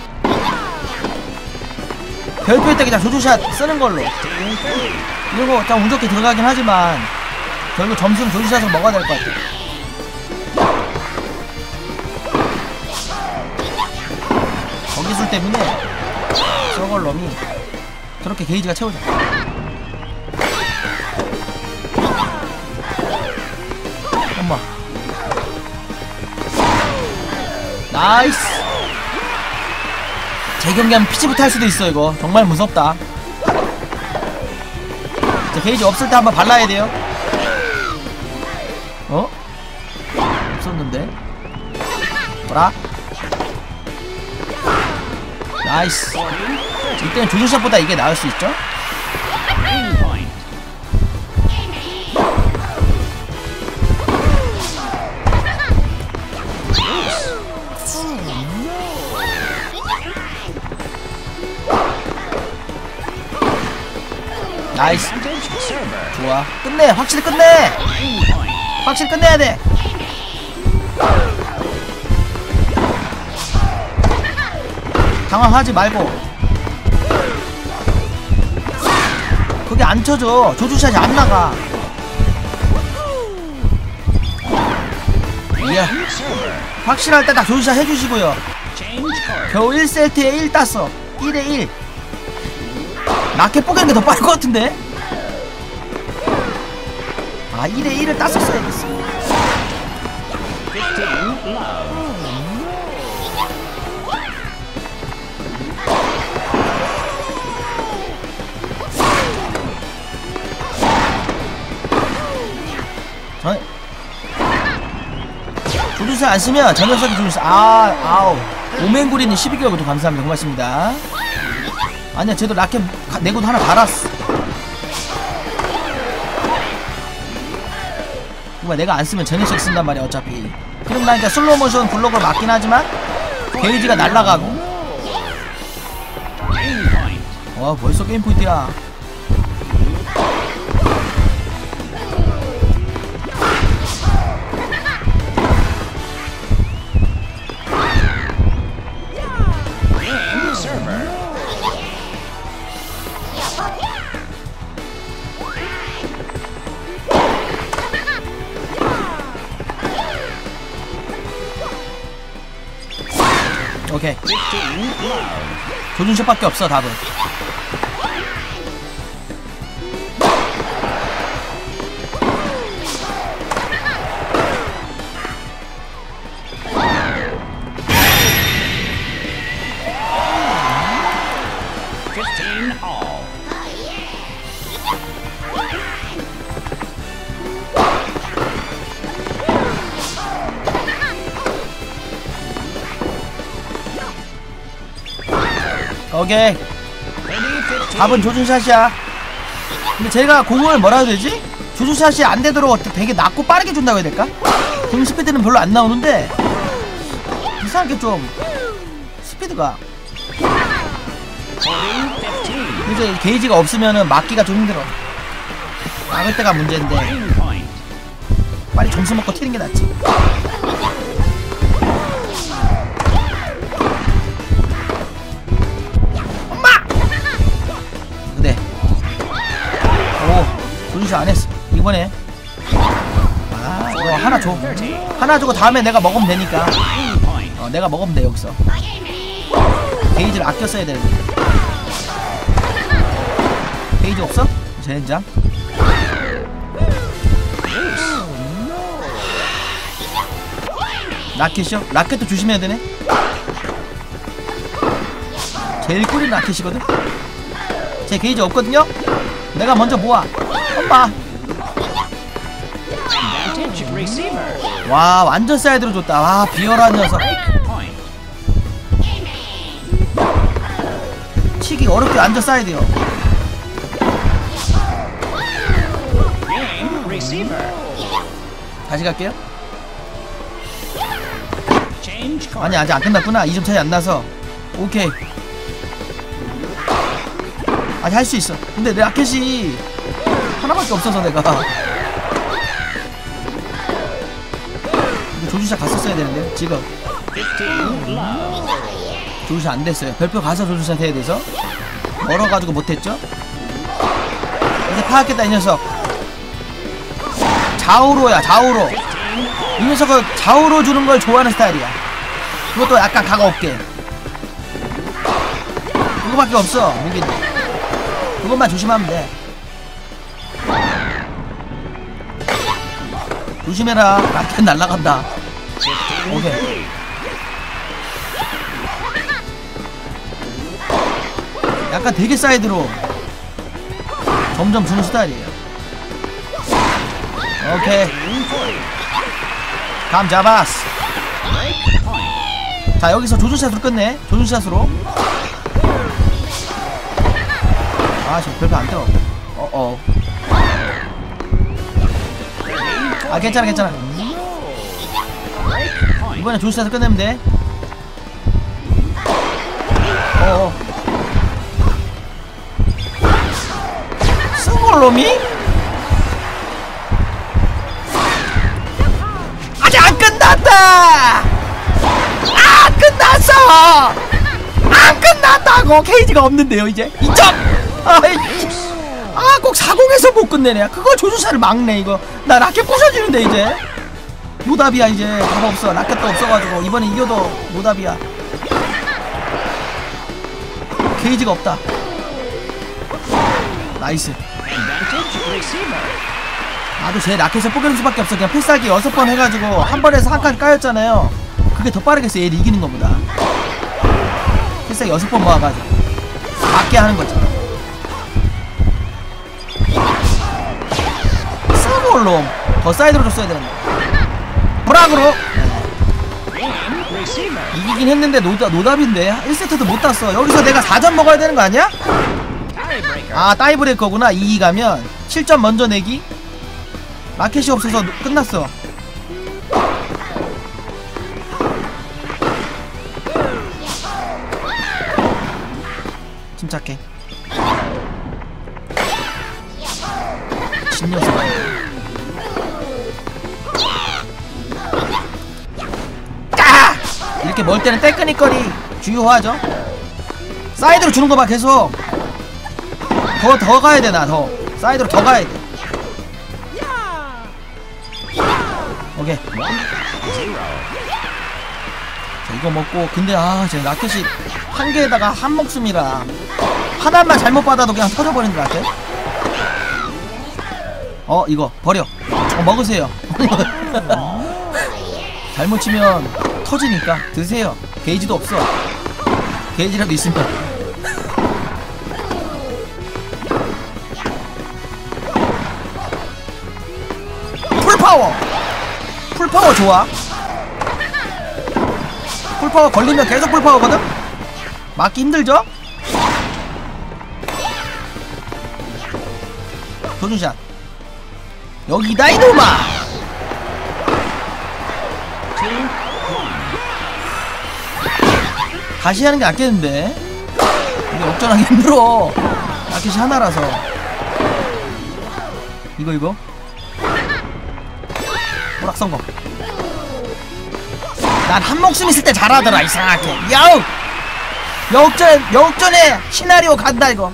별표일 때 그냥 조조샷 쓰는 걸로. 이거 좀 운 좋게 들어가긴 하지만 결국 점수는 조조샷을 먹어야 될 것 같아. 거기술 때문에 저걸 놈이 저렇게 게이지가 채워져. 엄마. 나이스. 재경기하면 피지부터 할 수도 있어. 이거 정말 무섭다. 이제 게이지 없을 때 한번 발라야 돼요. 없었는데. 뭐라? 나이스. 이때는 조조샷보다 이게 나을 수 있죠? 나이스. 좋아. 끝내. 확실히 끝내. 확실히 끝내야 돼. 당황하지 말고. 그게 안 쳐져. 조주샷이 안 나가. 예. 확실할 때 딱 조주샷 해주시고요. 겨우 1세트에 1 땄어. 1에 1. 라켓 뽀개는 게 더 빠를 것 같은데? 아 1에 1을 땄었어야겠어. 조준사 안 쓰면 저 녀석이 조준사. 아우. 오맹구리님 12개월 구독 감사합니다. 고맙습니다. 아니야, 쟤도 라켓 내구도 하나 달았어. 이거 내가 안 쓰면 저 녀석이 쓴단 말이야, 어차피. 그럼 나 이제 슬로우 모션 블록으로 맞긴 하지만 게이지가 날라가고. 벌써 게임 포인트야. 오케이. 조준샷밖에 없어 답은. 오케이. 답은 조준샷이야. 근데 제가 공을 뭐라 해야 되지? 조준샷이 안 되도록 되게 낮고 빠르게 준다고 해야 될까? 공 스피드는 별로 안 나오는데 이상하게 좀 스피드가. 이제 게이지가 없으면은 막기가 좀 힘들어. 막을 때가 문제인데 빨리 점수 먹고 튀는 게 낫지. 조준샷 안 했어. 이번에 이거 하나 줘. 하나 주고 다음에 내가 먹으면 되니까. 내가 먹으면 돼. 여기서 게이지를 아껴 써야 되는데. 게이지 없어? 젠장. 라켓이요? 라켓도 조심해야 되네. 제일 꿀인 라켓이거든. 제 게이지 없거든요. 내가 먼저 모아. 엄마. 와, 완전 사이드로 줬다. 와, 비열한 녀석. 치기 어렵게 완전 사이드요. 다시 갈게요. 아니, 아직 안 끝났구나. 2점 차이 안 나서. 오케이. 아직 할 수 있어. 근데 내 라켓이 하나밖에 없어서 내가 조준샷 갔었어야 되는데 지금 조준샷 안 됐어요. 별표 가서 조준샷 해야 돼서 멀어가지고 못했죠. 이제 파악했다. 이 녀석 좌우로야. 좌우로. 이 녀석은 좌우로 주는 걸 좋아하는 스타일이야. 그것도 약간 각 없게. 그거밖에 없어. 무기는 그것만 조심하면 돼. 조심해라. 라켓 날라간다. 오케이. 약간 되게 사이드로 점점 주는 스타일이에요. 오케이. 감 잡았어. 자, 여기서 조준샷으로 끝내. 조준샷으로. 아, 지금 별표 안 떠. 아, 괜찮아, 괜찮아. 이번엔 조준샷을 끝내면 돼. 스몰로미? 아직 안 끝났다! 끝났어! 안 끝났다고! 케이지가 없는데요, 이제? 2점! 꼭 40에서 못 끝내네. 그거 조준샷을 막네, 이거. 나 라켓 부셔지는데, 이제. 노답이야, 이제. 답 없어. 라켓도 없어가지고. 이번에 이겨도 노답이야. 게이지가 없다. 나이스. 나도 제 라켓을 뽀개는 수밖에 없어. 그냥 필살기 6번 해가지고 한 번에서 한 칸 까였잖아요. 그게 더 빠르겠어 얘를 이기는 것보다. 필살기 6번 모아가지고 맞게 하는 거지. 스몰롬 더 사이드로 줬어야 되는데. 브락으로 이기긴 했는데 노답인데 1세트도 못 땄어. 여기서 내가 4점 먹어야 되는 거 아니야? 아 타이브레이커구나. 2위 가면 7점 먼저 내기. 라켓이 없어서 끝났어. 침착해. 진녀석. 이렇게 멀 때는 테크니컬이 주요하죠. 사이드로 주는 거 봐. 계속 더 가야 돼. 나 더 사이드로 더 가야 돼. 오케이. 자, 이거 먹고. 근데 지금 라켓이 한 개에다가 한 목숨이라 하나만 잘못 받아도 그냥 터져버리는 것 같아. 이거 버려. 먹으세요. 잘못 치면 터지니까 드세요. 게이지도 없어. 게이지라도 있으면. 풀파워! 풀파워 좋아. 풀파워 걸리면 계속 풀파워거든? 맞기 힘들죠? 도준샷. 여기다 이놈아! 다시 하는 게 낫겠는데? 이게 역전하기 힘들어. 라켓이 하나라서. 이거 호락 성공. 난 한 목숨 있을 때 잘하더라. 이상하게. 야우! 역전의 시나리오 간다 이거.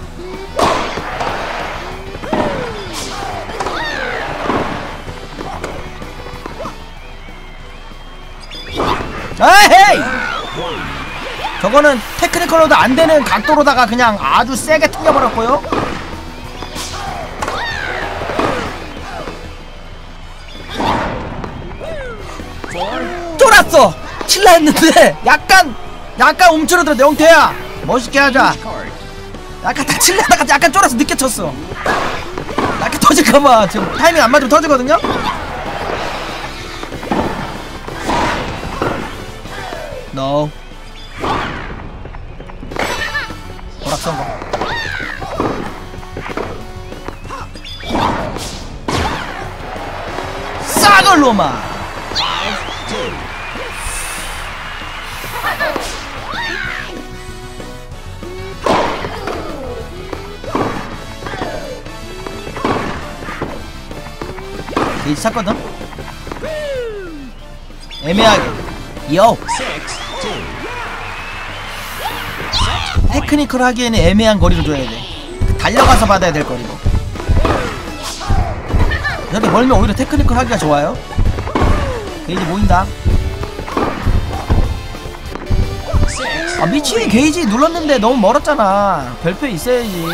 에헤이! 저거는 테크니컬로도 안되는 각도로다가 그냥 아주 세게 튕겨버렸고요. 쫄았어! 칠라 했는데 약간 움츠러들었네. 영태야 멋있게 하자. 약간 다 칠라다가 약간 쫄아서 늦게 쳤어. 라켓 터질까봐. 지금 타이밍 안 맞으면 터지거든요. No. 호락 성공. 싸걸 놈아. 게이지 찼거든? 애매하게. 요! 테크니컬 하기에는 애매한 거리를 줘야 돼. 달려가서 받아야 될 거리고. 이렇게 멀면 오히려 테크니컬 하기가 좋아요. 게이지 모인다. 미치 게이지 눌렀는데 너무 멀었잖아. 별표 있어야지.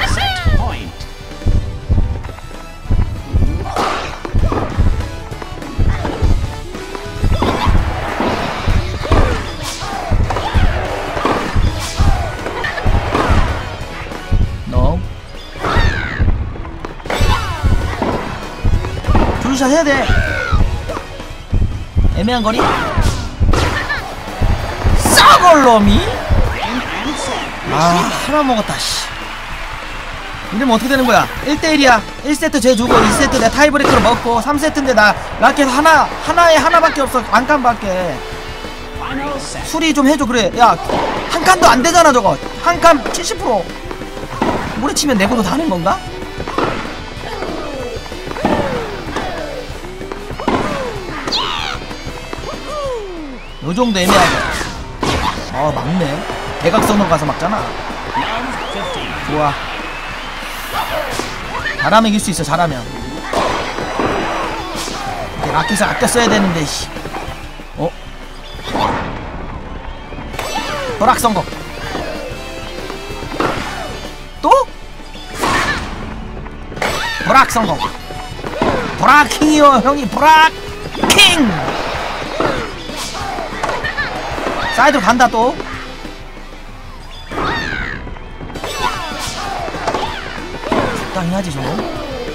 샷 해야돼. 애매한 거리. 싸걸놈이. 하나 먹었다. 씨. 이러면 어떻게 되는 거야? 1대1이야 1세트 쟤 주고 2세트 내가 타이브레이크로 먹고 3세트인데 나 라켓 하나에 하나밖에 없어. 한 칸밖에. 수리 좀 해줘. 그래. 야 한 칸도 안 되잖아 저거. 한 칸 70%. 모래 치면 내고도 다는 건가? 요정도 애매하게. 막네. 대각선으로 가서 막잖아. 좋아. 잘하면 이길 수 있어. 잘하면. 라켓을 아껴 써야 되는데 씨. 허락 성공. 또? 브락 성공. 브라킹이요 형이 브라킹. 사이드로 간다 또. 적당히 하지 좀.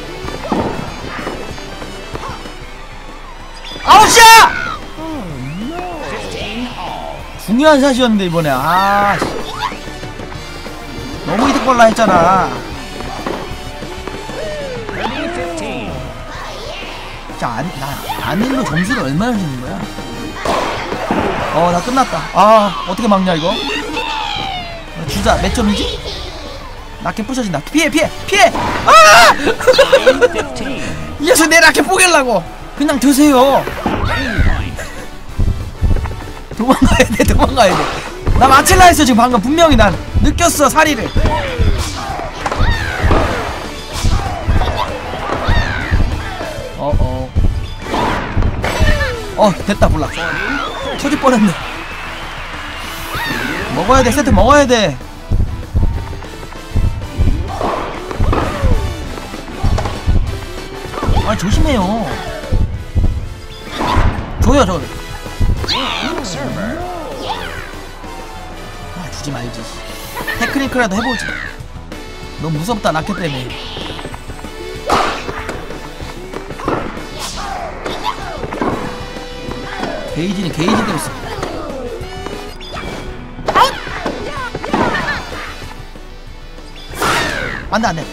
아웃이야! 중요한 샷이었는데 이번에. 아 너무 이득 볼라 했잖아. 자, 안일로 점수를 얼마나 주는 거야? 나 끝났다. 아, 어떻게 막냐 이거? 주자. 몇 점이지? 라켓 부셔진다. 피해. 아! 이 녀석 내 라켓 뽀갤라고. 그냥 드세요. 도망가야 돼. 나 맞힐라 했어 지금 방금. 분명히 난 느꼈어 사리를. 됐다. 몰라. 터질 뻔했네. 먹어야 돼. 세트 먹어야 돼. 아 조심해요. 줘요 저. 아 주지 말지. 테크니크라도 해보지. 너무 무섭다 라켓 때문에. 게이지는 게이지대로 있어. 안돼.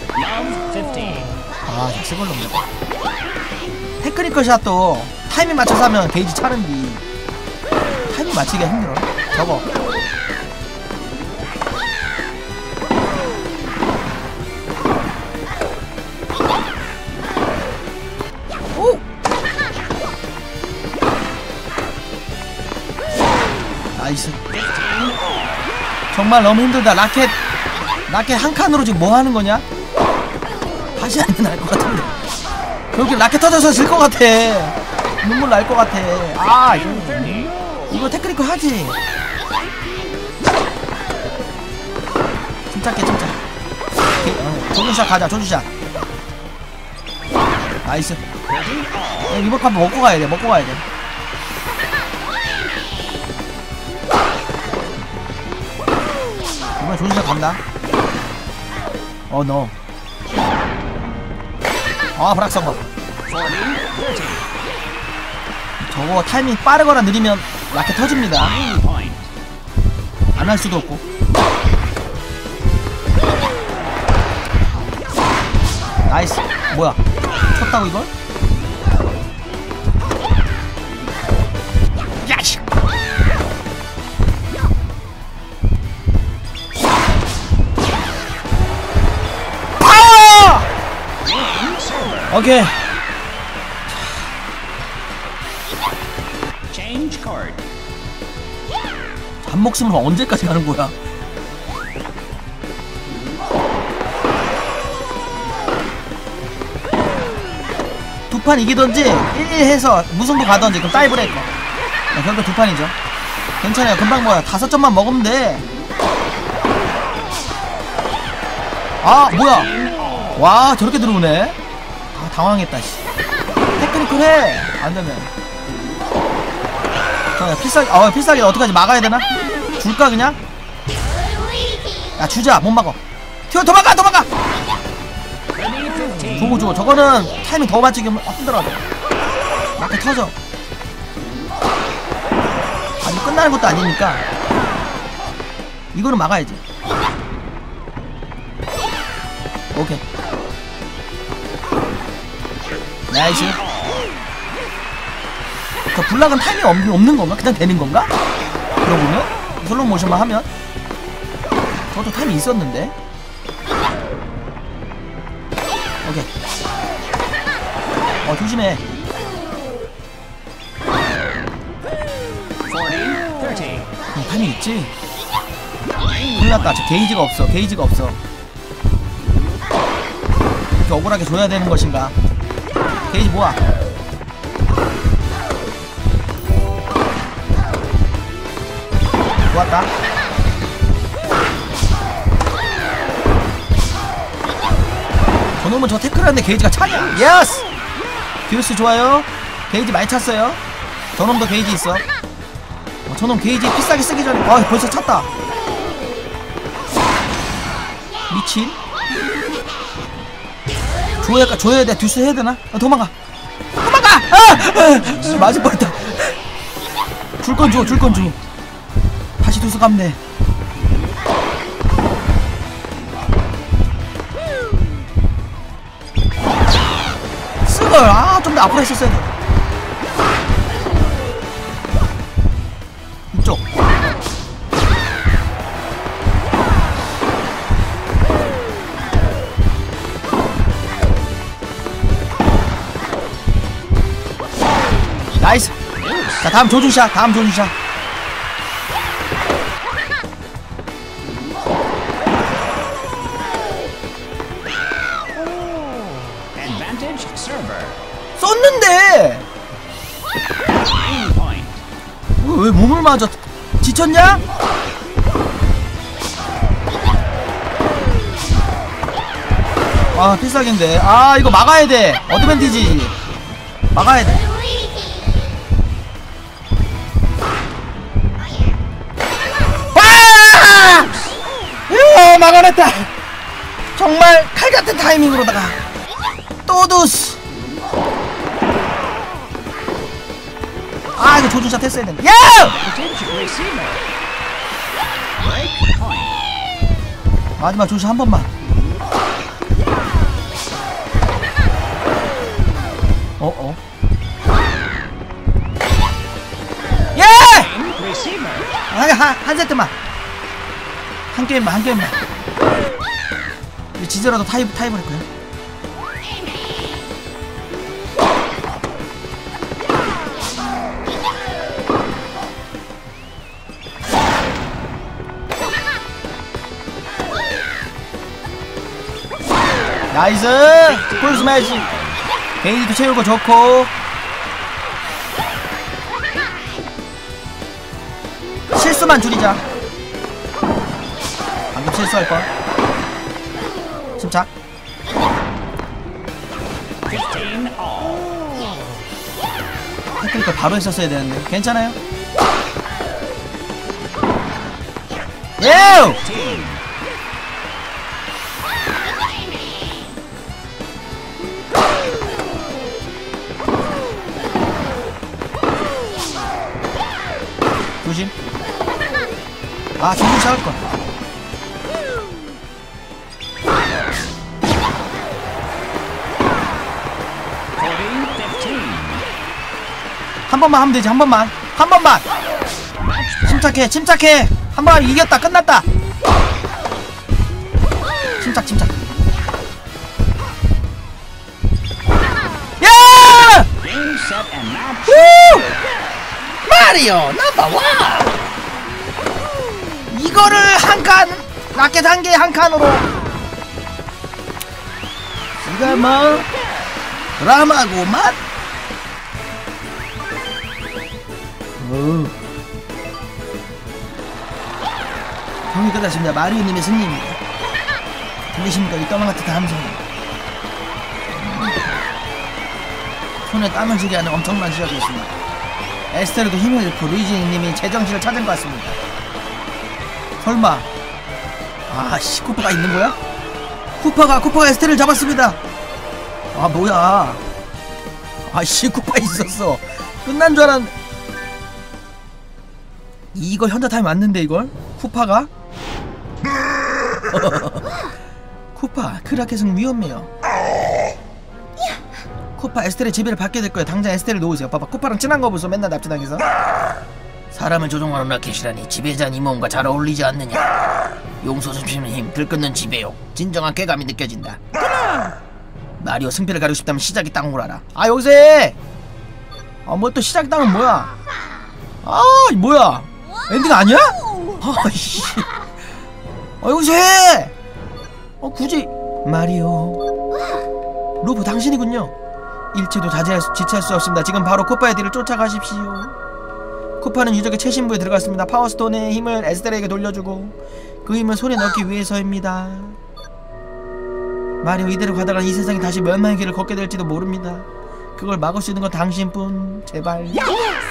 아 잭스걸로 없네. 테크니컬 샷도 타이밍 맞춰서 하면 게이지 차는디 타이밍 맞추기가 힘들어. 저거 오! 나이스. 정말 너무 힘들다. 라켓 한 칸으로 지금 뭐 하는 거냐? 다시 하면 날 것 같은데. 여기 라켓 터져서 질 것 같아. 눈물 날 것 같아. 아 이거 테크니컬 하지. 침착해. 조준샷 가자. 조준샷. 나이스. 이번 칸 먹고 가야 돼. 이번 조준샷 간다. 너. 브락 성공. 저거 타이밍 빠르거나 느리면 라켓 터집니다. 안 할 수도 없고. 나이스. 뭐야 쳤다고 이걸? 야씨. 오케이. 한 목숨으로 언제까지 가는 거야? 두 판 이기던지 1-1 해서 무승부 가던지. 그럼 타이브레이커. 결국 두 판이죠. 괜찮아요. 금방 뭐야 5점만 먹으면 돼. 아 뭐야. 와 저렇게 들어오네. 아 당황했다 씨. 테크니컬 해. 안되면 필살기 어떡하지? 막아야되나? 줄까 그냥? 야 주자. 못 막어. 도망가. 줘. 저거는 타이밍 더 맞추기 힘들어져. 라켓 터져. 아직 끝나는 것도 아니니까 이거는 막아야지. 오케이. 나이스. 저 블락은 타이밍 없는 건가? 그냥 되는 건가? 그러보면 슬로우 모션만 하면 저도 타이밍 있었는데. 오케이. 조심해. 타이밍 있지? 큰일났다. 저 게이지가 없어. 이렇게 억울하게 줘야 되는 것인가? 게이지 모아. 좋았다. 저놈은 저 태클하는데 게이지가 차냐? 예스! 듀스 좋아요. 게이지 많이 찼어요. 저놈도 게이지 있어. 저놈 게이지 비싸게 쓰기 전에 벌써 찼다. 미친. 줘야 돼. 듀스 해야 되나? 도망가. 맞을 뻔했다. 줄 건 줘. 다시 듀스 갚네. 쓰걸. 좀 더 앞으로 했었어야 돼. 이쪽. 나이스. 자, 다음 조준샷. 썼는데 왜 몸을 맞아? 지쳤냐? 필살기인데. 이거 막아야돼. 어드밴티지 막아야돼. 막아냈다. 정말 칼같은 타이밍으로다가 또두스. 이거 조준샷 했어야 되는데. 야! 마지막 조준샷 한 번만. 예! 한 세트만. 한 게임만. 지더라도 타입을 할 거야. 나이스! 풀 스매시! 게이지도 채우고 좋고. 실수만 줄이자. 방금 실수할걸. 침착. 테크니컬 바로 했었어야 되는데. 괜찮아요? 예! 조심. 조심 시작할걸. 한 번만 하면 되지. 한 번만. 침착해. 한 번 이겼다. 끝났다. 침착. 야! 마리오 넘버 1. 이거를 한 칸, 라켓 한 개 한 칸으로. 이거 뭐 드라마고만. 경기 끝났습니다. 마리오님의 승리입니다. 들리십니까? 이 떠나같은 함성. 손에 땀을 쥐게 하는 엄청난 시작이었습니다. 에스테르도 힘을 잃고 루이지님이 제정신을 찾은 것 같습니다. 설마 쿠파가 있는 거야? 쿠파가 에스테르를 잡았습니다. 뭐야. 쿠파 있었어. 끝난 줄 알았는데. 이거 현자 타임 맞는데 이걸? 쿠파가? 쿠파, 크라켓은 위험해요. 쿠파 에스텔의 지배를 받게 될 거야. 당장 에스텔을 놓으세요. 봐봐, 쿠파랑 친한 거 보소. 맨날 납치당해서. 사람을 조종하는 라켓이라니 지배자인 이 몸과 잘 어울리지 않느냐. 용서 숨쉬는 힘, 들끓는 지배욕, 진정한 쾌감이 느껴진다. 마리오 승패를 가리고 싶다면 시작이 딱 오라라. 여기서 해! 뭐 또 시작이 딱은 뭐야? 뭐야? 엔딩 아니야? 씨. 여기서 해! 굳이. 마리오. 루프 당신이군요. 일체도 지체할 수 없습니다. 지금 바로 쿠파의 뒤를 쫓아가십시오. 쿠파는 유적의 최신부에 들어갔습니다. 파워스톤의 힘을 에스테르에게 돌려주고 그 힘을 손에 넣기 위해서입니다. 마리오 이대로 가다가 이 세상이 다시 멸망의 길을 걷게 될지도 모릅니다. 그걸 막을 수 있는 건 당신뿐. 제발. 에이씨.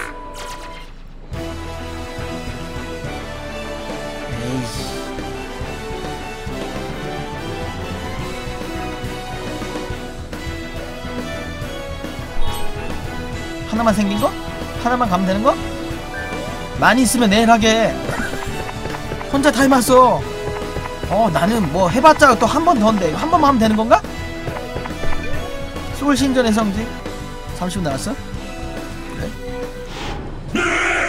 하나만 생긴 거? 하나만 가면 되는 거? 많이 있으면 내일 하게. 혼자 타임할 써. 나는 뭐 해봤자 또 한 번 더인데 한 번만 하면 되는 건가? 소울 신전의 성지 30분 나왔어? 그래?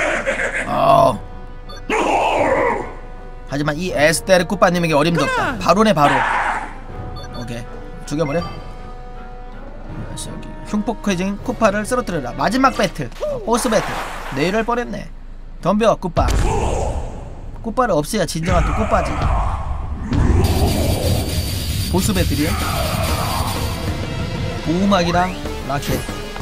하지만 이 에스테르 쿠파님에게 어림도 없다. 바로네 바로. 오케이 죽여버려. 흉폭해진 쿠파를 쓰러뜨려라. 마지막 배틀 보스 배틀. 내일할 뻔했네. 덤벼 쿠파. 쿠파를 없애야 진정한 또 쿠파지. 보스 배틀이야. 보호막이랑 라켓.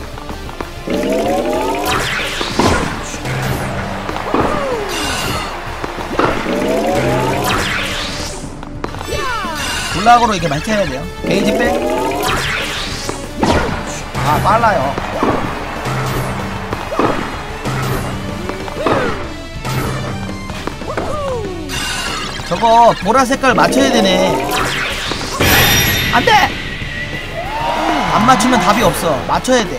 블락으로 이렇게 많이 해야 돼요. 게이지 빼. 아 빨라요. 저거 보라 색깔 맞춰야 되네. 안돼! 안 맞추면 답이 없어. 맞춰야 돼.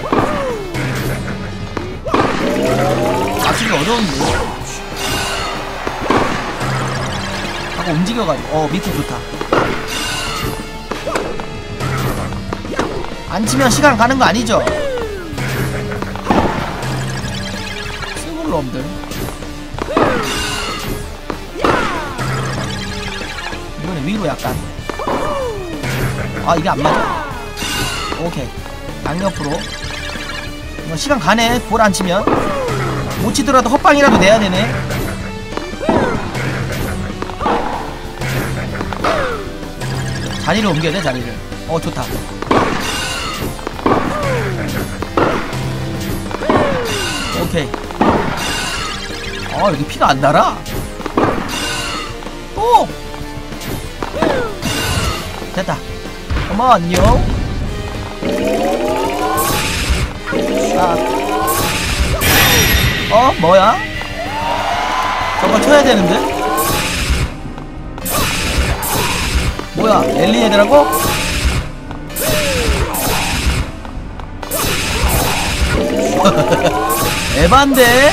맞추기 어려운데. 하고 움직여가지고. 밑에 좋다. 안 치면 시간 가는 거 아니죠? 스물놈들. 이번에 위로 약간. 이게 안 맞아. 오케이. 양옆으로. 이거 시간 가네. 볼 안 치면. 못 치더라도 헛방이라도 내야 되네. 자리를 옮겨야 돼, 자리를. 좋다. 오케이. 여기 피가 안 달아. 또! 됐다. 잠깐만요. 뭐야? 저거 쳐야 되는데? 뭐야? 랠리 해야 되라고? 에반데?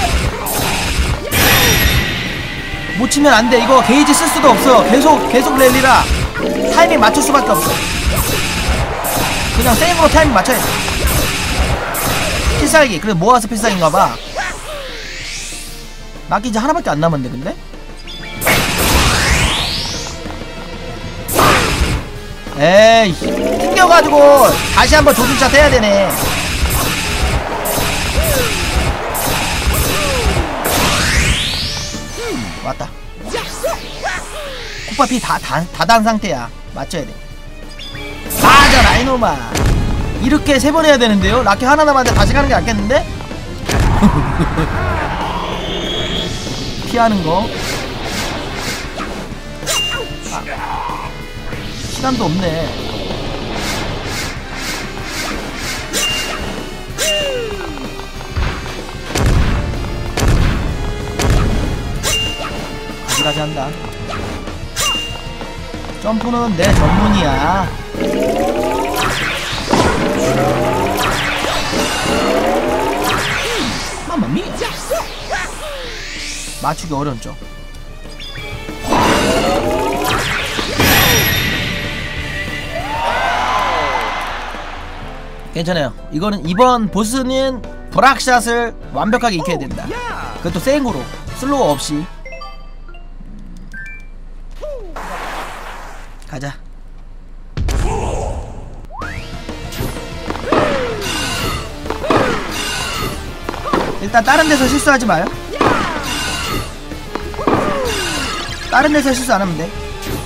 못 치면 안 돼. 이거 게이지 쓸 수도 없어. 계속 랠리라. 타이밍 맞출 수밖에 없어. 그냥 세이브로 타이밍 맞춰야 돼. 필살기. 그래 모아서 필살기인가봐. 막기지 하나밖에 안 남았네 근데? 에이 튕겨가지고 다시 한번 조준샷 해야 되네. 왔다. 쿠파 피 다 단 상태야. 맞춰야 돼. 맞아라 이놈아. 이렇게 3번 해야 되는데요? 라켓 하나 남았는데 다시 가는 게 낫겠는데? 피하는 거. 시간도 없네. 가지가지 한다. 점프는 내 전문이야. 마마미야. 맞추기 어려운 쪽. 괜찮아요. 이번 보스는 브락샷을 완벽하게 익혀야 된다. 그것도 생으로 슬로우 없이. 가자. 일단 다른 데서 실수하지 마요. 다른 데서 실수 안 하면 돼.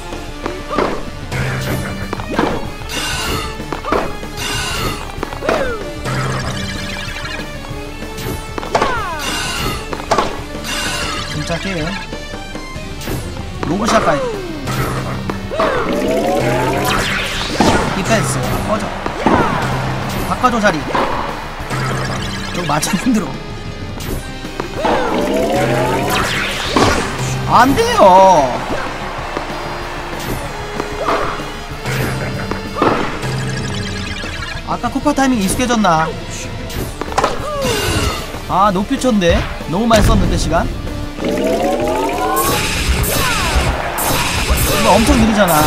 침착해. 로브샷 가야 돼. 패스. 꺼져. 바꿔줘 자리. 저거 맞춰 힘들어. 안 돼요. 아까 코파 타이밍 익숙해졌나? 아, 높이쳤인데 너무 많이 썼는데 시간. 이거 엄청 느리잖아.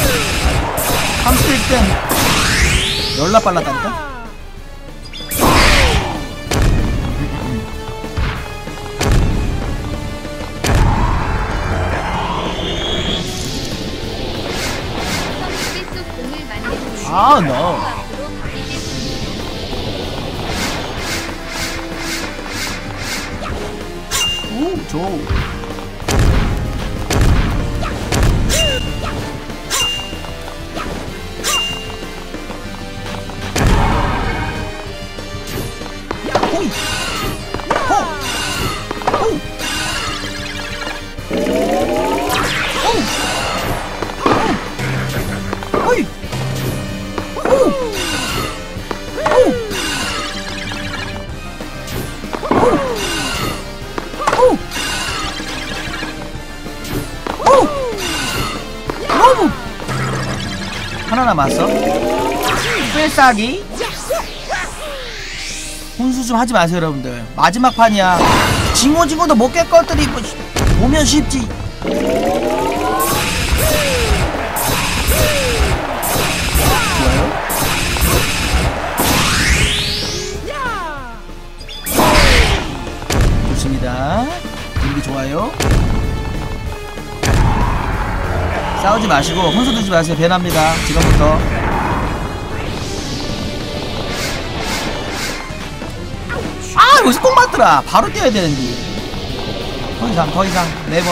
30일 땐 열나 빨랐다니까? 속 공을 만드는 아, no. 앞으로 가기 때문이에요. 오, 좋. 호이. 호. 호. 호. 호이. 호. 호. 너무 하나 남았어. 필살기. 훈수 좀 하지 마세요 여러분들. 마지막 판이야. 징호도 못 깰 것들이 뭐 보면 쉽지. 좋습니다. 분위기 좋아요. 싸우지 마시고 혼수 두지 마세요. 배납니다. 지금부터. 아, 여기서 꼭 맞더라. 바로 뛰어야 되는데. 더 이상 네버.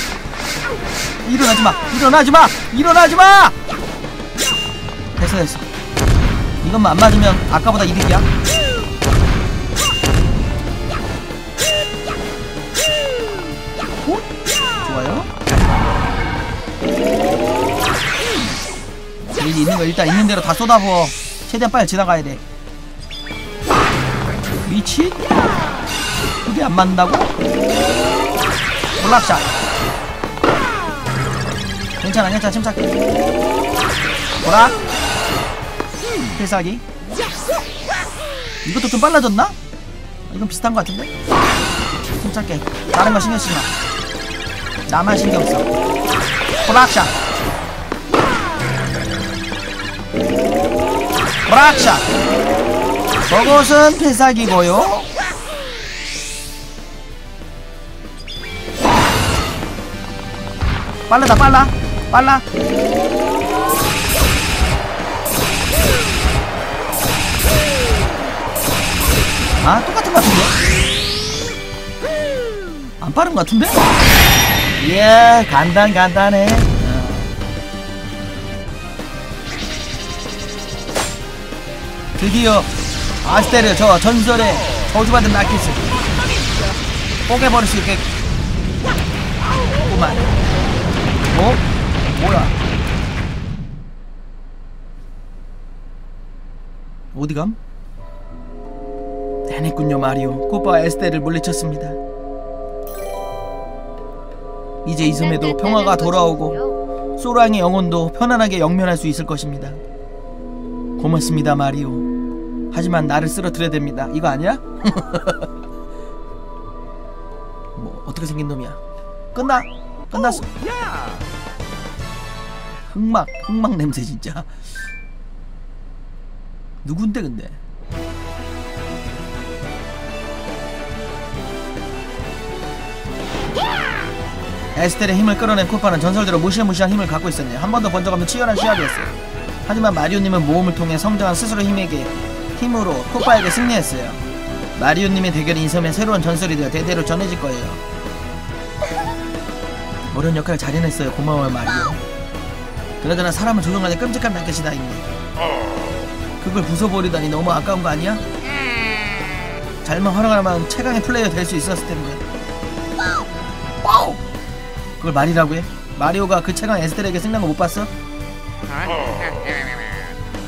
일어나지마. 됐어. 이것만 안 맞으면 아까보다 이득이야. 좋아요. 여기 있는 거 일단 있는 대로 다 쏟아부어. 최대한 빨리 지나가야 돼. 미친? 그게 안 맞는다고? 올락샷. 괜찮아 침착해. 보락. 필살기. 이것도 좀 빨라졌나? 이건 비슷한 거 같은데? 침착해. 다른 거 신경 쓰지 마. 나만 신경 써. 보락샷. 보락샷. 저것은 필살기고요. 빨라. 아, 똑같은 것 같은데? 안 빠른 것 같은데? 예, 간단해. 드디어 아스테르 저 전설의 저주받은 라키스 뽀개버릴 수 있겠구만. 뭐야? 어디감? 해냈군요 마리오. 코파와 에스테를 물리쳤습니다. 이제 이 섬에도 평화가 돌아오고 소랑의 영혼도 편안하게 영면할 수 있을 것입니다. 고맙습니다 마리오. 하지만 나를 쓰러뜨려야 됩니다. 이거 아니야? 뭐 어떻게 생긴 놈이야? 끝났어. 흑막 냄새 진짜. 누군데 근데? 에스텔의 힘을 끌어낸 코파는 전설대로 무시무시한 힘을 갖고 있었네요. 한 번도 본 적 없는 치열한 시합이었어요. 하지만 마리오님은 모험을 통해 성장한 스스로 힘으로 코파에게 승리했어요. 마리오님의 대결이 이 섬의 새로운 전설이 되어 대대로 전해질 거예요. 어려운 역할을 잘 해냈어요. 고마워요 마리오. 그나저나 사람을 조종하는 끔찍한 날것이 다 있네. 그걸 부숴버리다니 너무 아까운 거 아니야? 잘만 활용하면 최강의 플레이어 될 수 있었을 텐데. 와우! 그걸 말이라고 해? 마리오가 그 최강 에스텔에게 승리한 거 못 봤어?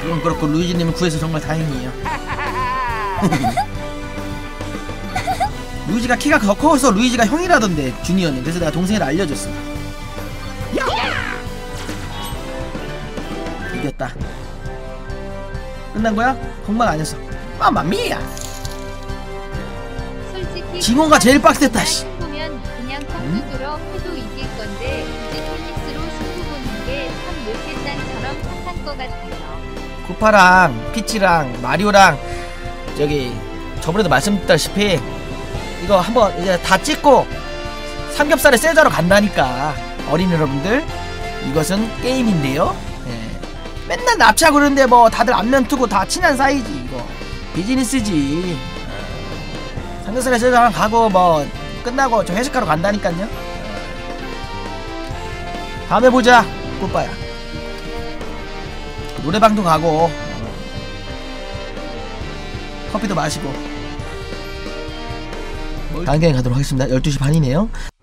그건 그렇고 루이지님을 구해서 정말 다행이에요. 루이지가 키가 더 커서 루이지가 형이라던데 주니어는. 그래서 내가 동생이라 알려줬어. 이겼다. 끝난 거야? 공방 아니었어. 마마미야. 솔직히 징어가 제일 빡셌다. 씨. 보면 그냥 컴퓨터로 해도 이길 건데 굳이 테니스로 승부 보는 게 참 못했단처럼 탓한 것 같아요. 쿠파랑 피치랑 마리오랑 저기 저번에도 말씀드렸다시피 이거 한번 이제 다 찍고 삼겹살에 세자로 간다니까. 어린이 여러분들, 이것은 게임인데요. 예. 맨날 납치하고 그러는데 뭐 다들 안면 트고 다 친한 사이지. 이거 비즈니스지. 삼겹살에 세자랑 가고 뭐 끝나고 저 회식하러 간다니까요. 다음에 보자 꾸빠야. 노래방도 가고 커피도 마시고 다음 게임 가도록 하겠습니다. 12시 반이네요